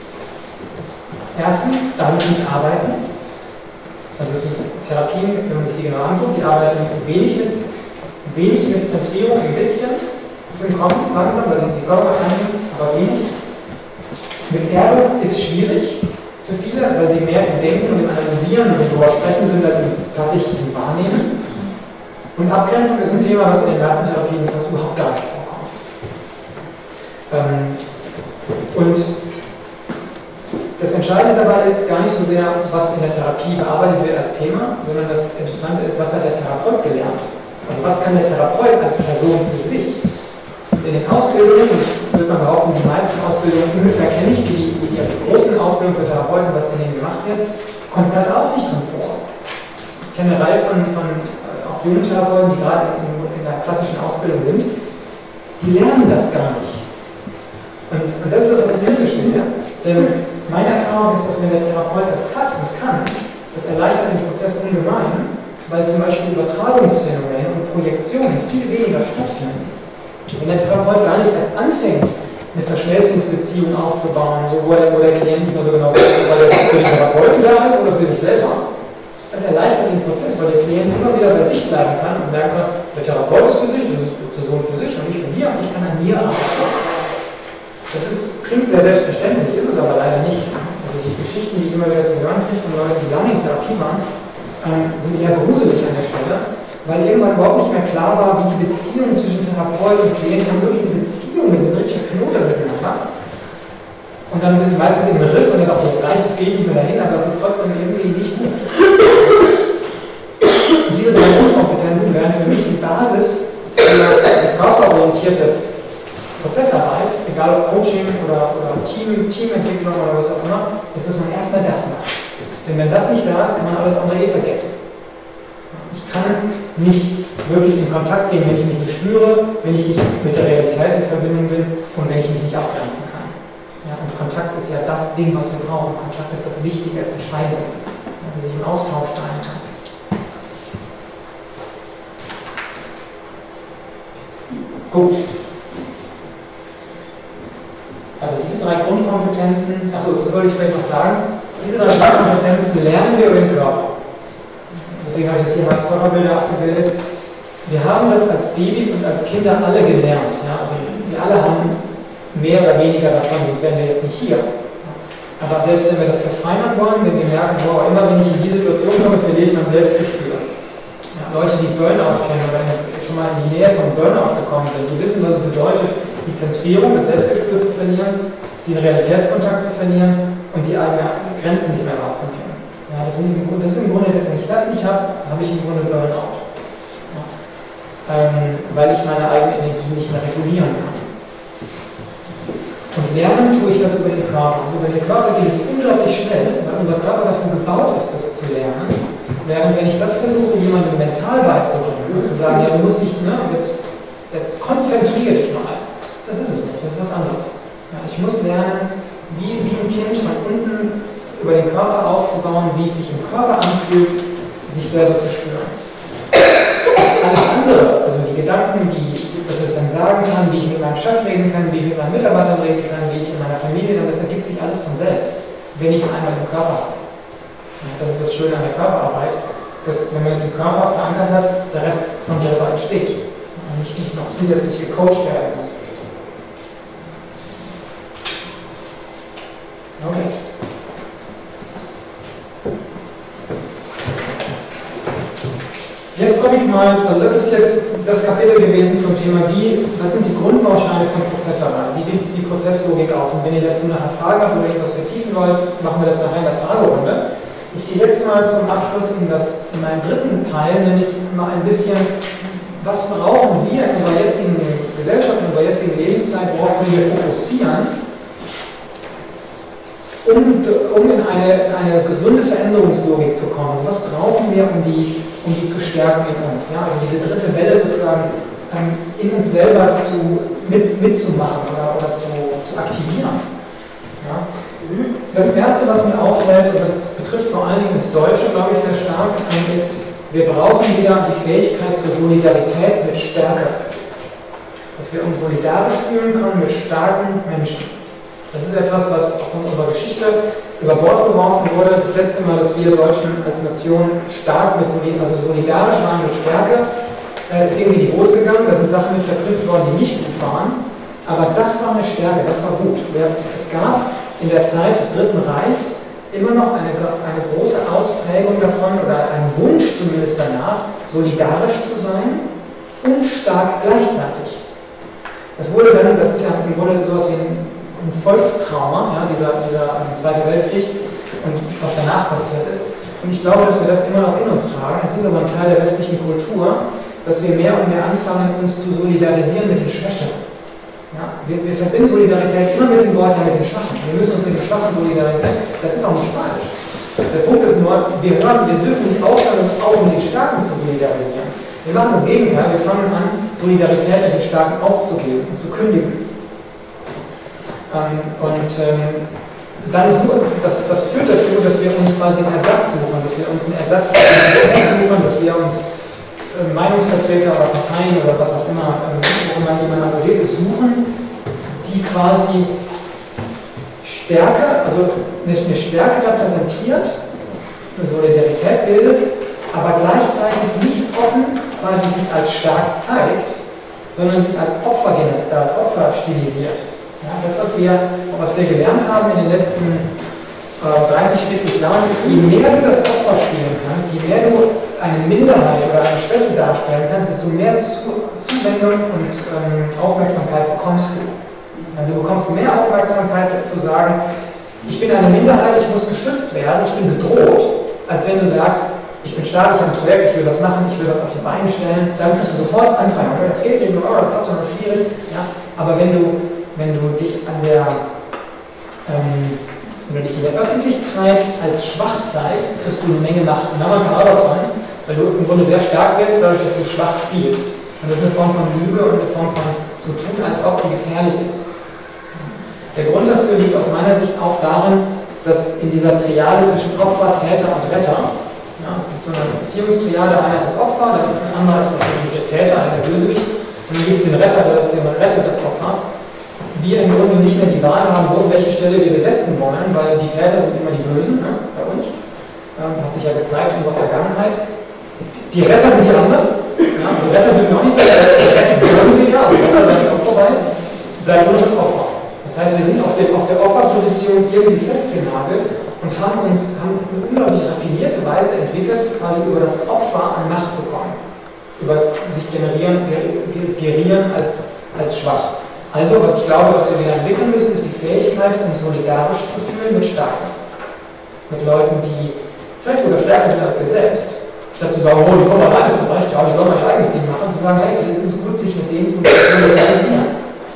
S2: erstens damit nicht arbeiten. Also es sind Therapien, wenn man sich die genau anguckt, die arbeiten wenig mit Zentrierung, ein bisschen zum Kommen, langsam, da sind die Körpereinheiten, aber wenig. Mit Erdung ist schwierig für viele, weil sie mehr im Denken und im Analysieren und darüber sprechen sind, als im tatsächlichen Wahrnehmen. Und Abgrenzung ist ein Thema, was in den meisten Therapien fast überhaupt gar nicht vorkommt. Und das Entscheidende dabei ist gar nicht so sehr, was in der Therapie bearbeitet wird als Thema, sondern das Interessante ist, was hat der Therapeut gelernt? Also was kann der Therapeut als Person für sich? Und in den Ausbildungen, und ich würde mal behaupten, die meisten Ausbildungen ungefähr kenne ich, die großen Ausbildungen für Therapeuten, was in denen gemacht wird, kommt das auch nicht drin vor. Ich kenne eine Reihe von auch jungen Therapeuten, die gerade in der klassischen Ausbildung sind, die lernen das gar nicht. Und das ist das, was ich kritisch sehe. Denn meine Erfahrung ist, dass wenn der Therapeut das hat und kann, das erleichtert den Prozess ungemein, weil zum Beispiel Übertragungsphänomene und Projektionen viel weniger stattfinden. Wenn der Therapeut gar nicht erst anfängt, eine Verschmelzungsbeziehung aufzubauen, so wo der Klient nicht mehr so genau weiß, ob er für den Therapeuten da ist oder für sich selber, das erleichtert den Prozess, weil der Klient immer wieder bei sich bleiben kann und merkt, der Therapeut ist für sich, das ist die Person für sich und ich bin hier und ich kann an mir arbeiten. Das klingt sehr selbstverständlich, ist es aber leider nicht. Also die Geschichten, die ich immer wieder zu hören kriege von Leuten, die lange in Therapie waren, sind eher gruselig an der Stelle, weil irgendwann überhaupt nicht mehr klar war, wie die Beziehung zwischen Therapeut und Klient haben wirklich eine Beziehung, eine richtig verknotet miteinander. Und dann ist meistens ein Riss und dann auch jetzt reicht, es geht nicht mehr dahin, aber es ist trotzdem irgendwie nicht gut. Und diese drei Grundkompetenzen wären für mich die Basis für eine körperorientierte Prozessarbeit, egal ob Coaching oder Teamentwicklung oder was auch immer, ist, dass man erstmal das macht. Denn wenn das nicht da ist, kann man alles andere vergessen. Ich kann nicht wirklich in Kontakt gehen, wenn ich mich nicht spüre, wenn ich nicht mit der Realität in Verbindung bin und wenn ich mich nicht abgrenzen kann. Ja, und Kontakt ist ja das Ding, was wir brauchen. Kontakt ist das Wichtige, das Entscheidende, dass ich im Austausch sein kann. Gut. Also diese drei Grundkompetenzen, achso, das soll ich vielleicht noch sagen, diese drei Grundkompetenzen lernen wir über den Körper. Deswegen habe ich das hier als Körperbilder abgebildet. Wir haben das als Babys und als Kinder alle gelernt. Ja? Also wir alle haben mehr oder weniger davon, sonst wären wir jetzt nicht hier. Aber selbst wenn wir das verfeinern wollen, wenn wir merken, wow, immer wenn ich in die Situation komme, verliere ich mein Selbstgespür. Ja, Leute, die Burnout kennen oder schon mal in die Nähe von Burnout gekommen sind, die wissen, was es bedeutet, die Zentrierung, das Selbstgespür zu verlieren, den Realitätskontakt zu verlieren und die eigenen Grenzen nicht mehr wahrzunehmen. Ja, das ist im Grunde, wenn ich das nicht habe, habe ich im Grunde Burnout. Ja. Weil ich meine eigene Energie nicht mehr regulieren kann. Und lernen tue ich das über den Körper. Und über den Körper geht es unglaublich schnell, weil unser Körper dafür gebaut ist, das zu lernen. Während wenn ich das versuche, jemandem mental beizubringen, und zu sagen, ja, du musst dich, jetzt konzentriere dich mal. Das ist es nicht, das ist was anderes. Ja, ich muss lernen, wie ein Kind von unten über den Körper aufzubauen, wie es sich im Körper anfühlt, sich selber zu spüren. Alles andere, also die Gedanken, dass ich dann sagen kann, wie ich mit meinem Chef reden kann, wie ich mit meinen Mitarbeitern reden kann, wie ich in meiner Familie, dann das ergibt sich alles von selbst, wenn ich es einmal im Körper habe. Ja, das ist das Schöne an der Körperarbeit, dass wenn man es im Körper verankert hat, der Rest von selber entsteht und nicht noch zusätzlich gecoacht werden muss. Okay. Jetzt komme ich mal, also das ist jetzt das Kapitel gewesen zum Thema, was sind die Grundbausteine von Prozessarbeit, wie sieht die Prozesslogik aus, und wenn ihr dazu nachher Fragen habt oder irgendwas vertiefen wollt, machen wir das nachher in der Fragerunde. Ich gehe jetzt mal zum Abschluss in meinen dritten Teil, nämlich mal ein bisschen, was brauchen wir in unserer jetzigen Gesellschaft, in unserer jetzigen Lebenszeit, worauf können wir fokussieren, um in eine gesunde Veränderungslogik zu kommen. Also was brauchen wir, um die zu stärken in uns? Ja? Also diese dritte Welle sozusagen in uns selber mitzumachen oder zu aktivieren. Ja? Das Erste, was mir auffällt, und das betrifft vor allen Dingen das Deutsche, glaube ich, sehr stark, ist, wir brauchen wieder die Fähigkeit zur Solidarität mit Stärke. Dass wir uns solidarisch fühlen können mit starken Menschen. Das ist etwas, was von unserer Geschichte über Bord geworfen wurde. Das letzte Mal, dass wir Deutschen als Nation stark solidarisch waren mit Stärke, ist irgendwie in die Hose gegangen. Da sind Sachen mit verknüpft worden, die nicht gut waren. Aber das war eine Stärke, das war gut. Es gab in der Zeit des Dritten Reichs immer noch eine große Ausprägung davon oder einen Wunsch zumindest danach, solidarisch zu sein und stark gleichzeitig. Das ist ja im Grunde sowas wie ein Volkstrauma, ja, dieser Zweite Weltkrieg und was danach passiert ist. Und ich glaube, dass wir das immer noch in uns tragen. Es ist aber ein Teil der westlichen Kultur, dass wir mehr und mehr anfangen, uns zu solidarisieren mit den Schwächen. Ja, wir verbinden Solidarität immer mit dem Wort mit den Schwachen. Wir müssen uns mit den Schwachen solidarisieren. Das ist auch nicht falsch. Der Punkt ist nur, wir dürfen nicht aufhören, uns auch mit den Starken zu solidarisieren. Wir machen das Gegenteil, wir fangen an, Solidarität mit den Starken aufzugeben und zu kündigen. Das führt dazu, dass wir uns quasi einen Ersatz suchen, dass wir uns einen Ersatz suchen, dass wir uns Meinungsvertreter oder Parteien oder was auch immer, wo man engagiert ist, suchen, die quasi Stärke, also eine Stärke repräsentiert, eine Solidarität bildet, aber gleichzeitig nicht offen quasi sich als stark zeigt, sondern sich als Opfer stilisiert. Ja, das, was wir gelernt haben in den letzten 30, 40 Jahren, ist, je mehr du das Opfer spielen kannst, je mehr du eine Minderheit oder eine Schwäche darstellen kannst, desto mehr Zuwendung und Aufmerksamkeit bekommst du. Du bekommst mehr Aufmerksamkeit zu sagen, ich bin eine Minderheit, ich muss geschützt werden, ich bin bedroht, als wenn du sagst, ich bin stark, ich habe ein Projekt, ich will das machen, ich will das auf die Beine stellen, dann kriegst du sofort anfangen. Das geht nicht, das ist noch schwierig. Ja? Aber wenn du dich wenn du dich in der Öffentlichkeit als schwach zeigst, kriegst du eine Menge Macht. Und dann mal ein Paradoxon, weil du im Grunde sehr stark bist, dadurch, dass du schwach spielst. Und das ist eine Form von Lüge und eine Form von so tun, als ob die gefährlich ist. Der Grund dafür liegt aus meiner Sicht auch darin, dass in dieser Triade zwischen Opfer, Täter und Retter, ja, es gibt so eine Beziehungstriade, einer ist das Opfer, dann ist ein anderer ist der Täter, einer der Bösewicht, und dann gibt es den Retter, der rettet das Opfer. Wir im Grunde nicht mehr die Wahl haben, welche Stelle wir besetzen wollen, weil die Täter sind immer die Bösen, ne, bei uns. Hat sich ja gezeigt in unserer Vergangenheit. Die Retter sind die anderen. Ja, also Retter dürfen wir auch nicht sagen, Retter würden wir ja, also Retter sind auch vorbei, bleibt uns das Opfer. Das heißt, wir sind auf der Opferposition irgendwie festgenagelt und haben eine unglaublich raffinierte Weise entwickelt, quasi über das Opfer an Macht zu kommen. Über das sich gerieren als schwach. Also, was ich glaube, was wir wieder entwickeln müssen, ist die Fähigkeit, uns solidarisch zu fühlen mit Starken. Mit Leuten, die vielleicht sogar stärker sind als wir selbst. Statt zu sagen, oh, die kommen alleine zurecht, ja, die sollen ihr eigenes Ding machen, zu sagen, hey, vielleicht ist es gut, sich mit denen zu solidarisieren.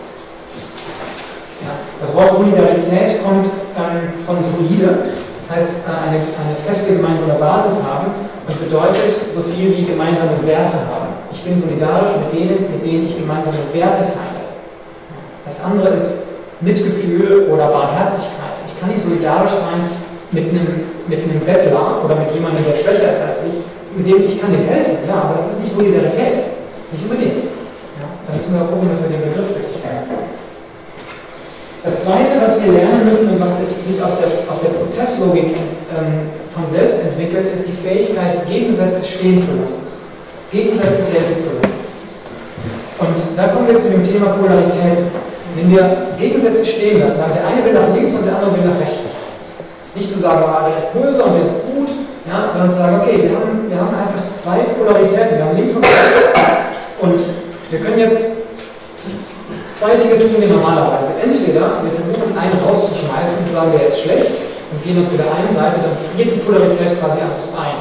S2: Ja, das Wort Solidarität kommt von solide, das heißt, eine feste gemeinsame Basis haben und bedeutet so viel wie gemeinsame Werte haben. Ich bin solidarisch mit denen ich gemeinsame Werte teile. Das andere ist Mitgefühl oder Barmherzigkeit. Ich kann nicht solidarisch sein mit einem Bettler oder mit jemandem, der schwächer ist als ich, ich kann dem helfen, ja, aber das ist nicht Solidarität. Nicht unbedingt. Ja, da müssen wir gucken, dass wir den Begriff richtig benutzen. Das Zweite, was wir lernen müssen und was sich aus der Prozesslogik von selbst entwickelt, ist die Fähigkeit, Gegensätze stehen zu lassen. Gegensätze gelten zu lassen. Und da kommen wir zu dem Thema Polarität. Wenn wir Gegensätze stehen lassen, dann der eine will nach links und der andere will nach rechts. Nicht zu sagen, der ist böse und der ist gut, ja, sondern zu sagen, okay, wir haben einfach zwei Polaritäten. Wir haben links und rechts und wir können jetzt zwei Dinge tun wir normalerweise. Entweder wir versuchen einen rauszuschmeißen und sagen, der ist schlecht und gehen dann zu der einen Seite, dann friert die Polarität quasi einfach zu ein.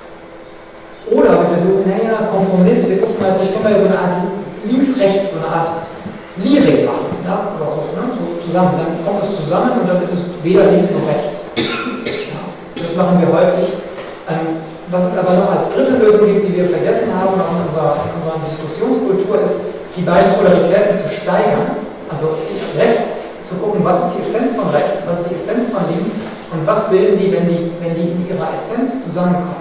S2: Oder wir versuchen, naja, Kompromiss, wir gucken mal, vielleicht können wir ja so eine Art links-rechts, so eine Art Lyrik machen. Ja? Oder so, ne? So zusammen. Dann kommt es zusammen und dann ist es weder links noch rechts. Ja? Das machen wir häufig. Was es aber noch als dritte Lösung gibt, die wir vergessen haben, auch in unserer Diskussionskultur, ist, die beiden Polaritäten zu steigern. Also rechts zu gucken, was ist die Essenz von rechts, was ist die Essenz von links und was bilden die, wenn die in ihrer Essenz zusammenkommen.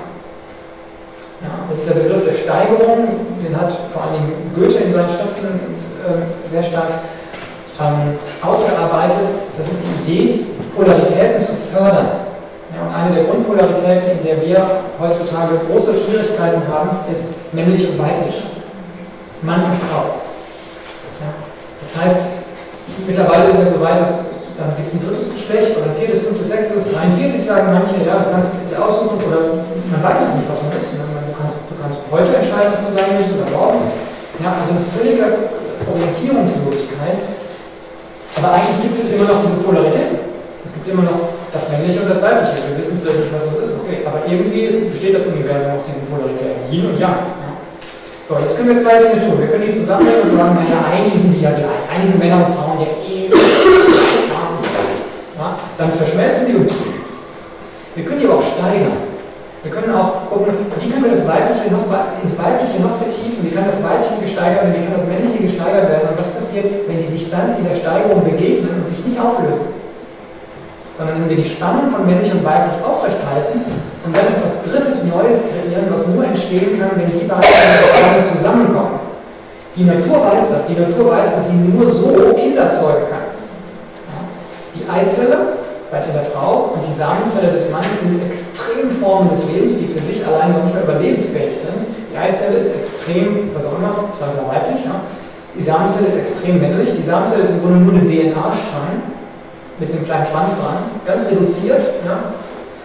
S2: Ja, das ist der Begriff der Steigerung, den hat vor allem Goethe in seinen Schriften sehr stark ausgearbeitet. Das ist die Idee, Polaritäten zu fördern. Ja, und eine der Grundpolaritäten, in der wir heutzutage große Schwierigkeiten haben, ist männlich und weiblich. Mann und Frau. Ja, das heißt, mittlerweile ist ja so weit, dann gibt es ein drittes Geschlecht oder ein viertes, fünftes, sechstes, 43 sagen manche, ja, du kannst dir aussuchen oder man weiß es nicht, was man ist. Du kannst heute entscheiden, was du sein willst oder morgen. Ja, also eine völlige Orientierungslosigkeit. Aber eigentlich gibt es immer noch diese Polaritäten. Es gibt immer noch das Männliche und das Weibliche. Wir wissen vielleicht nicht, was das ist, okay. Aber irgendwie besteht das Universum aus diesen Polaritäten. Yin und Yang. Ja. So, jetzt können wir zwei Dinge tun. Wir können die zusammennehmen und sagen, naja, eigentlich sind die ja gleich. Eigentlich sind Männer und Frauen ja gleich. Ja, dann verschmelzen die und wir können die aber auch steigern. Wir können auch gucken, wie können wir das Weibliche ins Weibliche noch vertiefen, wie kann das Weibliche gesteigert werden, wie kann das Männliche gesteigert werden und was passiert, wenn die sich dann in der Steigerung begegnen und sich nicht auflösen. Sondern wenn wir die Spannung von männlich und weiblich aufrechthalten und dann etwas Drittes, Neues kreieren, was nur entstehen kann, wenn die beiden zusammenkommen. Die Natur weiß das. Die Natur weiß, dass sie nur so Kinder zeugen kann. Ja. Die Eizelle bei der Frau und die Samenzelle des Mannes sind Extremformen des Lebens, die für sich allein noch nicht mehr überlebensfähig sind. Die Eizelle ist extrem, was auch immer, sagen wir weiblich. Ja. Die Samenzelle ist extrem männlich. Die Samenzelle ist im Grunde nur ein DNA-Strang mit einem kleinen Schwanz dran, ganz reduziert, ja,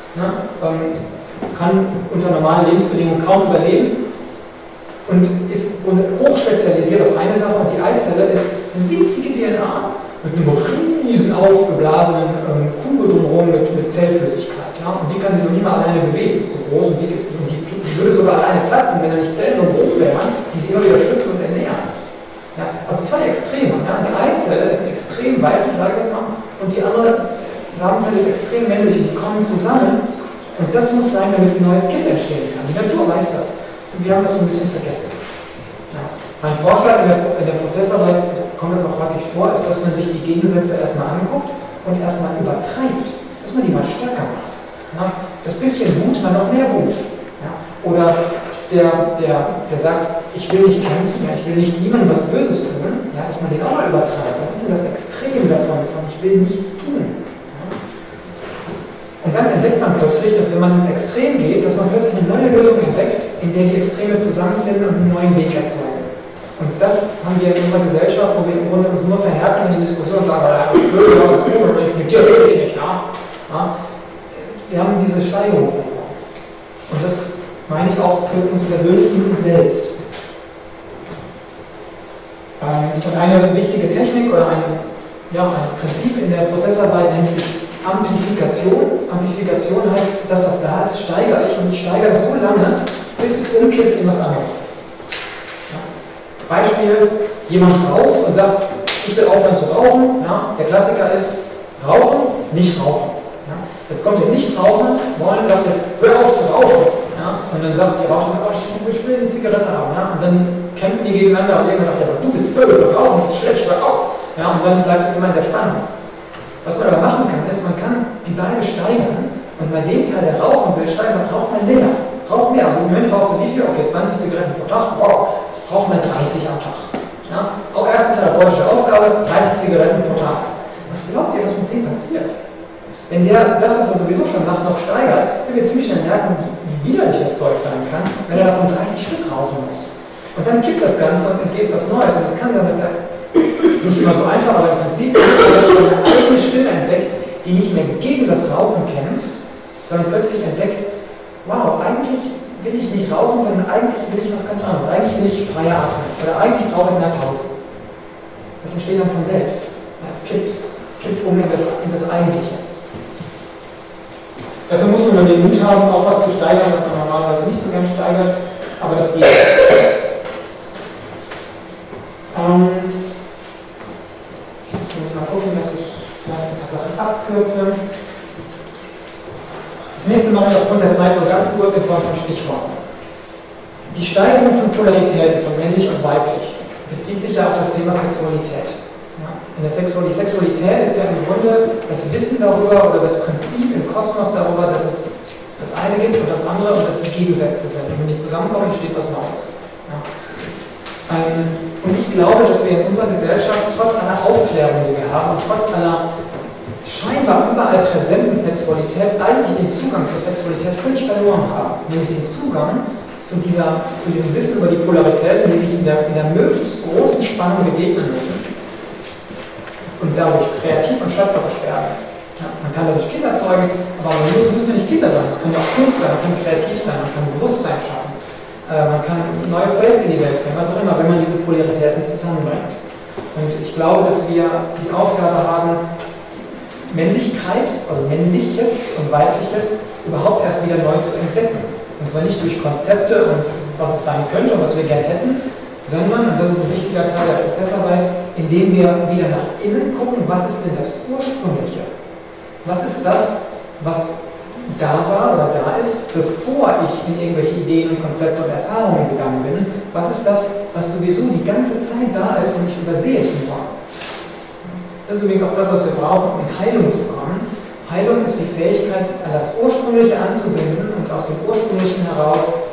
S2: kann unter normalen Lebensbedingungen kaum überleben und ist hochspezialisiert auf eine Sache und die Eizelle ist eine winzige DNA mit einem riesen aufgeblasenen Kugel drumherum mit Zellflüssigkeit. Ja, und die kann sich noch nicht mal alleine bewegen, so groß und dick ist die. Und die würde sogar alleine platzen, wenn da nicht Zellen drumherum wären, die sie immer wieder schützen und ernähren. Ja, also zwei Extreme. Ja, die Eizelle ist extrem weiblich, und die andere Samenzelle ist extrem männlich und die kommen zusammen und das muss sein, damit ein neues Kind entstehen kann. Die Natur weiß das und wir haben das so ein bisschen vergessen. Ja. Mein Vorschlag in der Prozessarbeit, kommt das auch häufig vor, ist, dass man sich die Gegensätze erstmal anguckt und erstmal übertreibt, dass man die mal stärker macht. Ja. Das bisschen Wut, mal noch mehr Wut. Ja. Oder der sagt, ich will nicht kämpfen, ja, ich will nicht niemandem was Böses tun, ja, dass man den auch mal übertreibt. Was ist denn das Extrem davon, von ich will nichts tun? Ja. Und dann entdeckt man plötzlich, dass wenn man ins Extrem geht, dass man plötzlich eine neue Lösung entdeckt, in der die Extreme zusammenfinden und einen neuen Weg erzeugen. Und das haben wir in unserer Gesellschaft, wo wir im Grunde uns nur verhärten in die Diskussion und sagen, das ist böse, das ist gut, mit dir rede ich nicht. Ja. Ja. Wir haben diese Steigerung verloren. Und das meine ich auch für uns persönlich in uns selbst. Und eine wichtige Technik oder ein Prinzip in der Prozessarbeit nennt sich Amplifikation. Amplifikation heißt, das, was da ist, steigere ich und ich steigere es so lange, bis es umkippt in was anderes. Ja. Beispiel, jemand raucht und sagt, ich will aufhören zu rauchen. Ja. Der Klassiker ist, rauchen, nicht rauchen. Ja. Jetzt kommt der Nichtraucher, sagt jetzt, hör auf zu rauchen. Ja, und dann sagt die Raucherin, oh, ich will eine Zigarette haben. Ja, und dann kämpfen die gegeneinander und irgendwann sagt, ja, aber du bist böse, Rauchen ist schlecht, hör auf. Ja, und dann bleibt es immer in der Spannung. Was man aber machen kann, ist, man kann die Beine steigern und bei dem Teil, der rauchen will, steigern, rauch mal länger, rauch mehr. Also im Moment rauchst du wie viel? Okay, 20 Zigaretten pro Tag, wow, rauch mal 30 am Tag. Ja, auch erste therapeutische Aufgabe, 30 Zigaretten pro Tag. Was glaubt ihr, was mit dem passiert? Wenn der das, was er sowieso schon macht, noch steigert, dann wird ziemlich schnell merken, wie widerlich das Zeug sein kann, wenn er davon 30 Stück rauchen muss. Und dann kippt das Ganze und entgeht was Neues. Und es kann sein, dass er, das ist nicht immer so einfach, aber im Prinzip ist es, dass er eine eigene Stimme entdeckt, die nicht mehr gegen das Rauchen kämpft, sondern plötzlich entdeckt, wow, eigentlich will ich nicht rauchen, sondern eigentlich will ich was ganz anderes. Eigentlich will ich freie Atmung oder eigentlich brauche ich mehr Pause. Das entsteht dann von selbst. Ja, es kippt um in das Eigentliche. Dafür muss man dann den Mut haben, auch was zu steigern, was man normalerweise nicht so gern steigert, aber das geht. Ich muss mal gucken, dass ich vielleicht ein paar Sachen abkürze. Das nächste mache ich aufgrund der Zeit nur ganz kurz in Form von Stichworten. Die Steigerung von Polaritäten, von männlich und weiblich, bezieht sich ja auf das Thema Sexualität. Ja? Die Sexualität ist ja im Grunde das Wissen darüber oder das Prinzip im Kosmos darüber, dass es das eine gibt und das andere und dass die Gegensätze sind. Und wenn die zusammenkommen, entsteht was Neues. Ja? Und ich glaube, dass wir in unserer Gesellschaft trotz aller Aufklärung, die wir haben, und trotz aller scheinbar überall präsenten Sexualität eigentlich den Zugang zur Sexualität völlig verloren haben. Nämlich den Zugang zu diesem Wissen über die Polaritäten, die sich in der möglichst großen Spannung begegnen müssen und dadurch kreativ und schöpferisch werden. Ja, man kann dadurch Kinder zeugen, aber es müssen nicht Kinder sein, es kann ja auch Kunst sein, man kann kreativ sein, man kann Bewusstsein schaffen, man kann neue Projekte in die Welt bringen, was auch immer, wenn man diese Polaritäten zusammenbringt. Und ich glaube, dass wir die Aufgabe haben, Männlichkeit, also Männliches und Weibliches überhaupt erst wieder neu zu entdecken. Und zwar nicht durch Konzepte und was es sein könnte und was wir gern hätten, sondern, und das ist ein wichtiger Teil der Prozessarbeit, indem wir wieder nach innen gucken, was ist denn das Ursprüngliche? Was ist das, was da war oder da ist, bevor ich in irgendwelche Ideen und Konzepte und Erfahrungen gegangen bin? Was ist das, was sowieso die ganze Zeit da ist und ich übersehe es nur? Das ist übrigens auch das, was wir brauchen, um in Heilung zu kommen. Heilung ist die Fähigkeit, an das Ursprüngliche anzubinden und aus dem Ursprünglichen heraus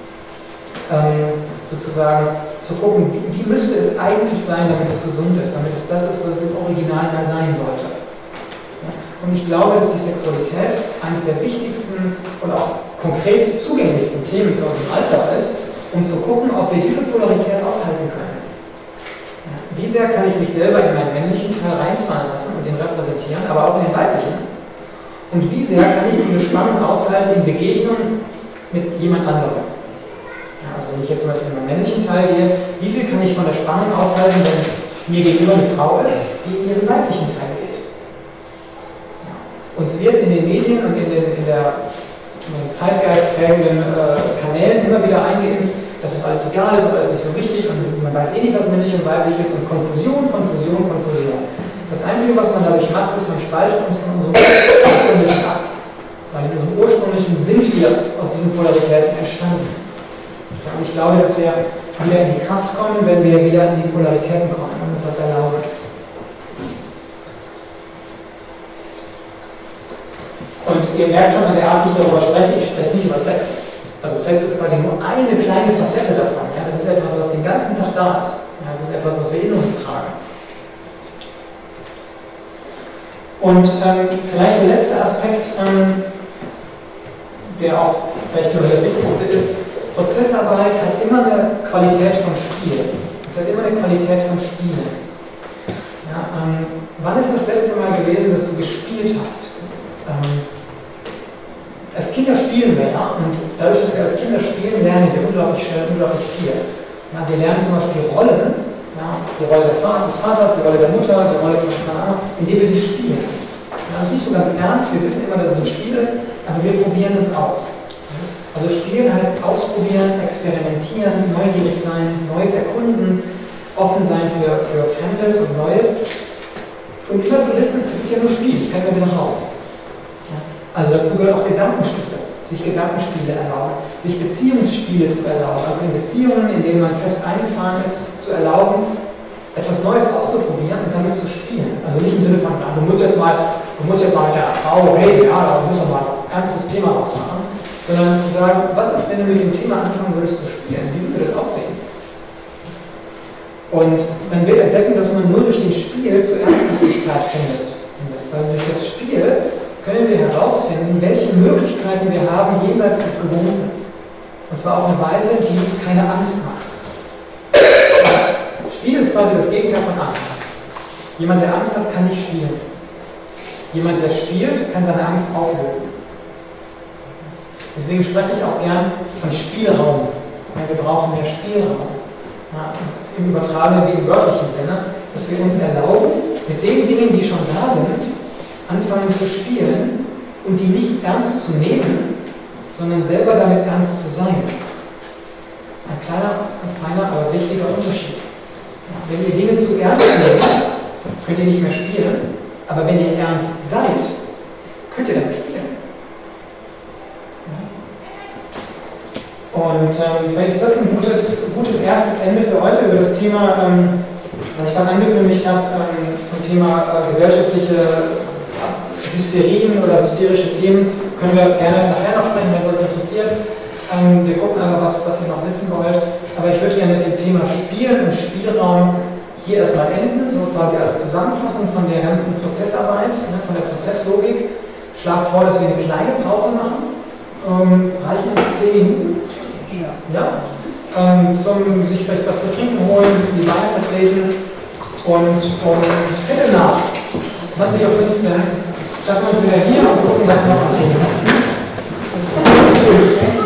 S2: sozusagen zu gucken, wie müsste es eigentlich sein, damit es gesund ist, damit es das ist, was es im Original mal sein sollte. Ja? Und ich glaube, dass die Sexualität eines der wichtigsten und auch konkret zugänglichsten Themen für unseren Alltag ist, um zu gucken, ob wir diese Polarität aushalten können. Ja? Wie sehr kann ich mich selber in meinen männlichen Teil reinfallen lassen und den repräsentieren, aber auch in den weiblichen? Und wie sehr kann ich diese Spannung aushalten in Begegnungen mit jemand anderem? Ja, also wenn ich jetzt zum Beispiel in meinen männlichen Teil gehe, wie viel kann ich von der Spannung aushalten, wenn mir gegenüber eine Frau ist, die in ihren weiblichen Teil geht? Ja. Uns wird in den Medien und in den Zeitgeist prägenden Kanälen immer wieder eingeimpft, dass es alles egal ist und alles nicht so wichtig und man weiß eh nicht, was männlich und weiblich ist und Konfusion. Das Einzige, was man dadurch macht, ist, man spaltet uns von unserem Ursprünglichen ab. Weil in unserem Ursprünglichen sind wir aus diesen Polaritäten entstanden. Und ich glaube, dass wir wieder in die Kraft kommen, wenn wir wieder in die Polaritäten kommen und uns das erlauben. Und ihr merkt schon an der Art, wie ich darüber spreche, ich spreche nicht über Sex. Also Sex ist quasi nur eine kleine Facette davon. Ja? Das ist etwas, was den ganzen Tag da ist. Ja? Das ist etwas, was wir in uns tragen. Und vielleicht der letzte Aspekt, der auch vielleicht nur der wichtigste ist, Prozessarbeit hat immer eine Qualität von Spiel. Es hat immer eine Qualität von Spielen. Ja, wann ist das letzte Mal gewesen, dass du gespielt hast? Als Kinder spielen wir, ja, und dadurch, dass wir als Kinder spielen, lernen wir unglaublich schnell, unglaublich viel. Ja, wir lernen zum Beispiel Rollen, ja, die Rolle des Vaters, die Rolle der Mutter, die Rolle von keine Ahnung, indem wir sie spielen. Ja, das ist nicht so ganz ernst, wir wissen immer, dass es ein Spiel ist, aber wir probieren uns aus. Also Spielen heißt ausprobieren, experimentieren, neugierig sein, Neues erkunden, offen sein für Fremdes und Neues. Und immer zu wissen, es ist ja nur Spiel, ich kann ja wieder raus. Ja? Also dazu gehört auch Gedankenspiele, sich Gedankenspiele erlauben, sich Beziehungsspiele zu erlauben, also in Beziehungen, in denen man fest eingefahren ist, zu erlauben, etwas Neues auszuprobieren und damit zu spielen. Also nicht im Sinne von, du musst jetzt mal mit der Frau reden, ja, du musst doch mal ein ernstes Thema ausmachen. Sondern zu sagen, was ist, wenn du mit dem Thema anfangen würdest zu spielen? Wie würde das aussehen? Und man wird entdecken, dass man nur durch den Spiel zur Ernsthaftigkeit findet. Weil durch das Spiel können wir herausfinden, welche Möglichkeiten wir haben jenseits des Gewohnten. Und zwar auf eine Weise, die keine Angst macht. Spiel ist quasi das Gegenteil von Angst. Jemand, der Angst hat, kann nicht spielen. Jemand, der spielt, kann seine Angst auflösen. Deswegen spreche ich auch gern von Spielraum. Ja, wir brauchen mehr Spielraum. Ja, im übertragenen wie im wörtlichen Sinne, dass wir uns erlauben, mit den Dingen, die schon da sind, anfangen zu spielen und die nicht ernst zu nehmen, sondern selber damit ernst zu sein. Ein kleiner, feiner, aber wichtiger Unterschied. Ja, wenn ihr Dinge zu ernst nehmt, könnt ihr nicht mehr spielen, aber wenn ihr ernst seid, könnt ihr damit spielen. Und vielleicht ist das ein gutes erstes Ende für heute über das Thema, was ich vorhin angekündigt habe, zum Thema gesellschaftliche Hysterien oder hysterische Themen. Können wir gerne nachher noch sprechen, wenn es euch interessiert. Wir gucken einfach, was ihr noch wissen wollt. Aber ich würde gerne mit dem Thema Spielen und Spielraum hier erstmal enden, so quasi als Zusammenfassung von der ganzen Prozessarbeit, von der Prozesslogik. Ich schlage vor, dass wir eine kleine Pause machen. Reichen uns 10 Minuten. Ja, zum sich vielleicht was zu trinken holen, ein bisschen die Beine vertreten und Viertel nach 20:15 Uhr treffen wir uns wieder hier und gucken, was noch an Themen kommt.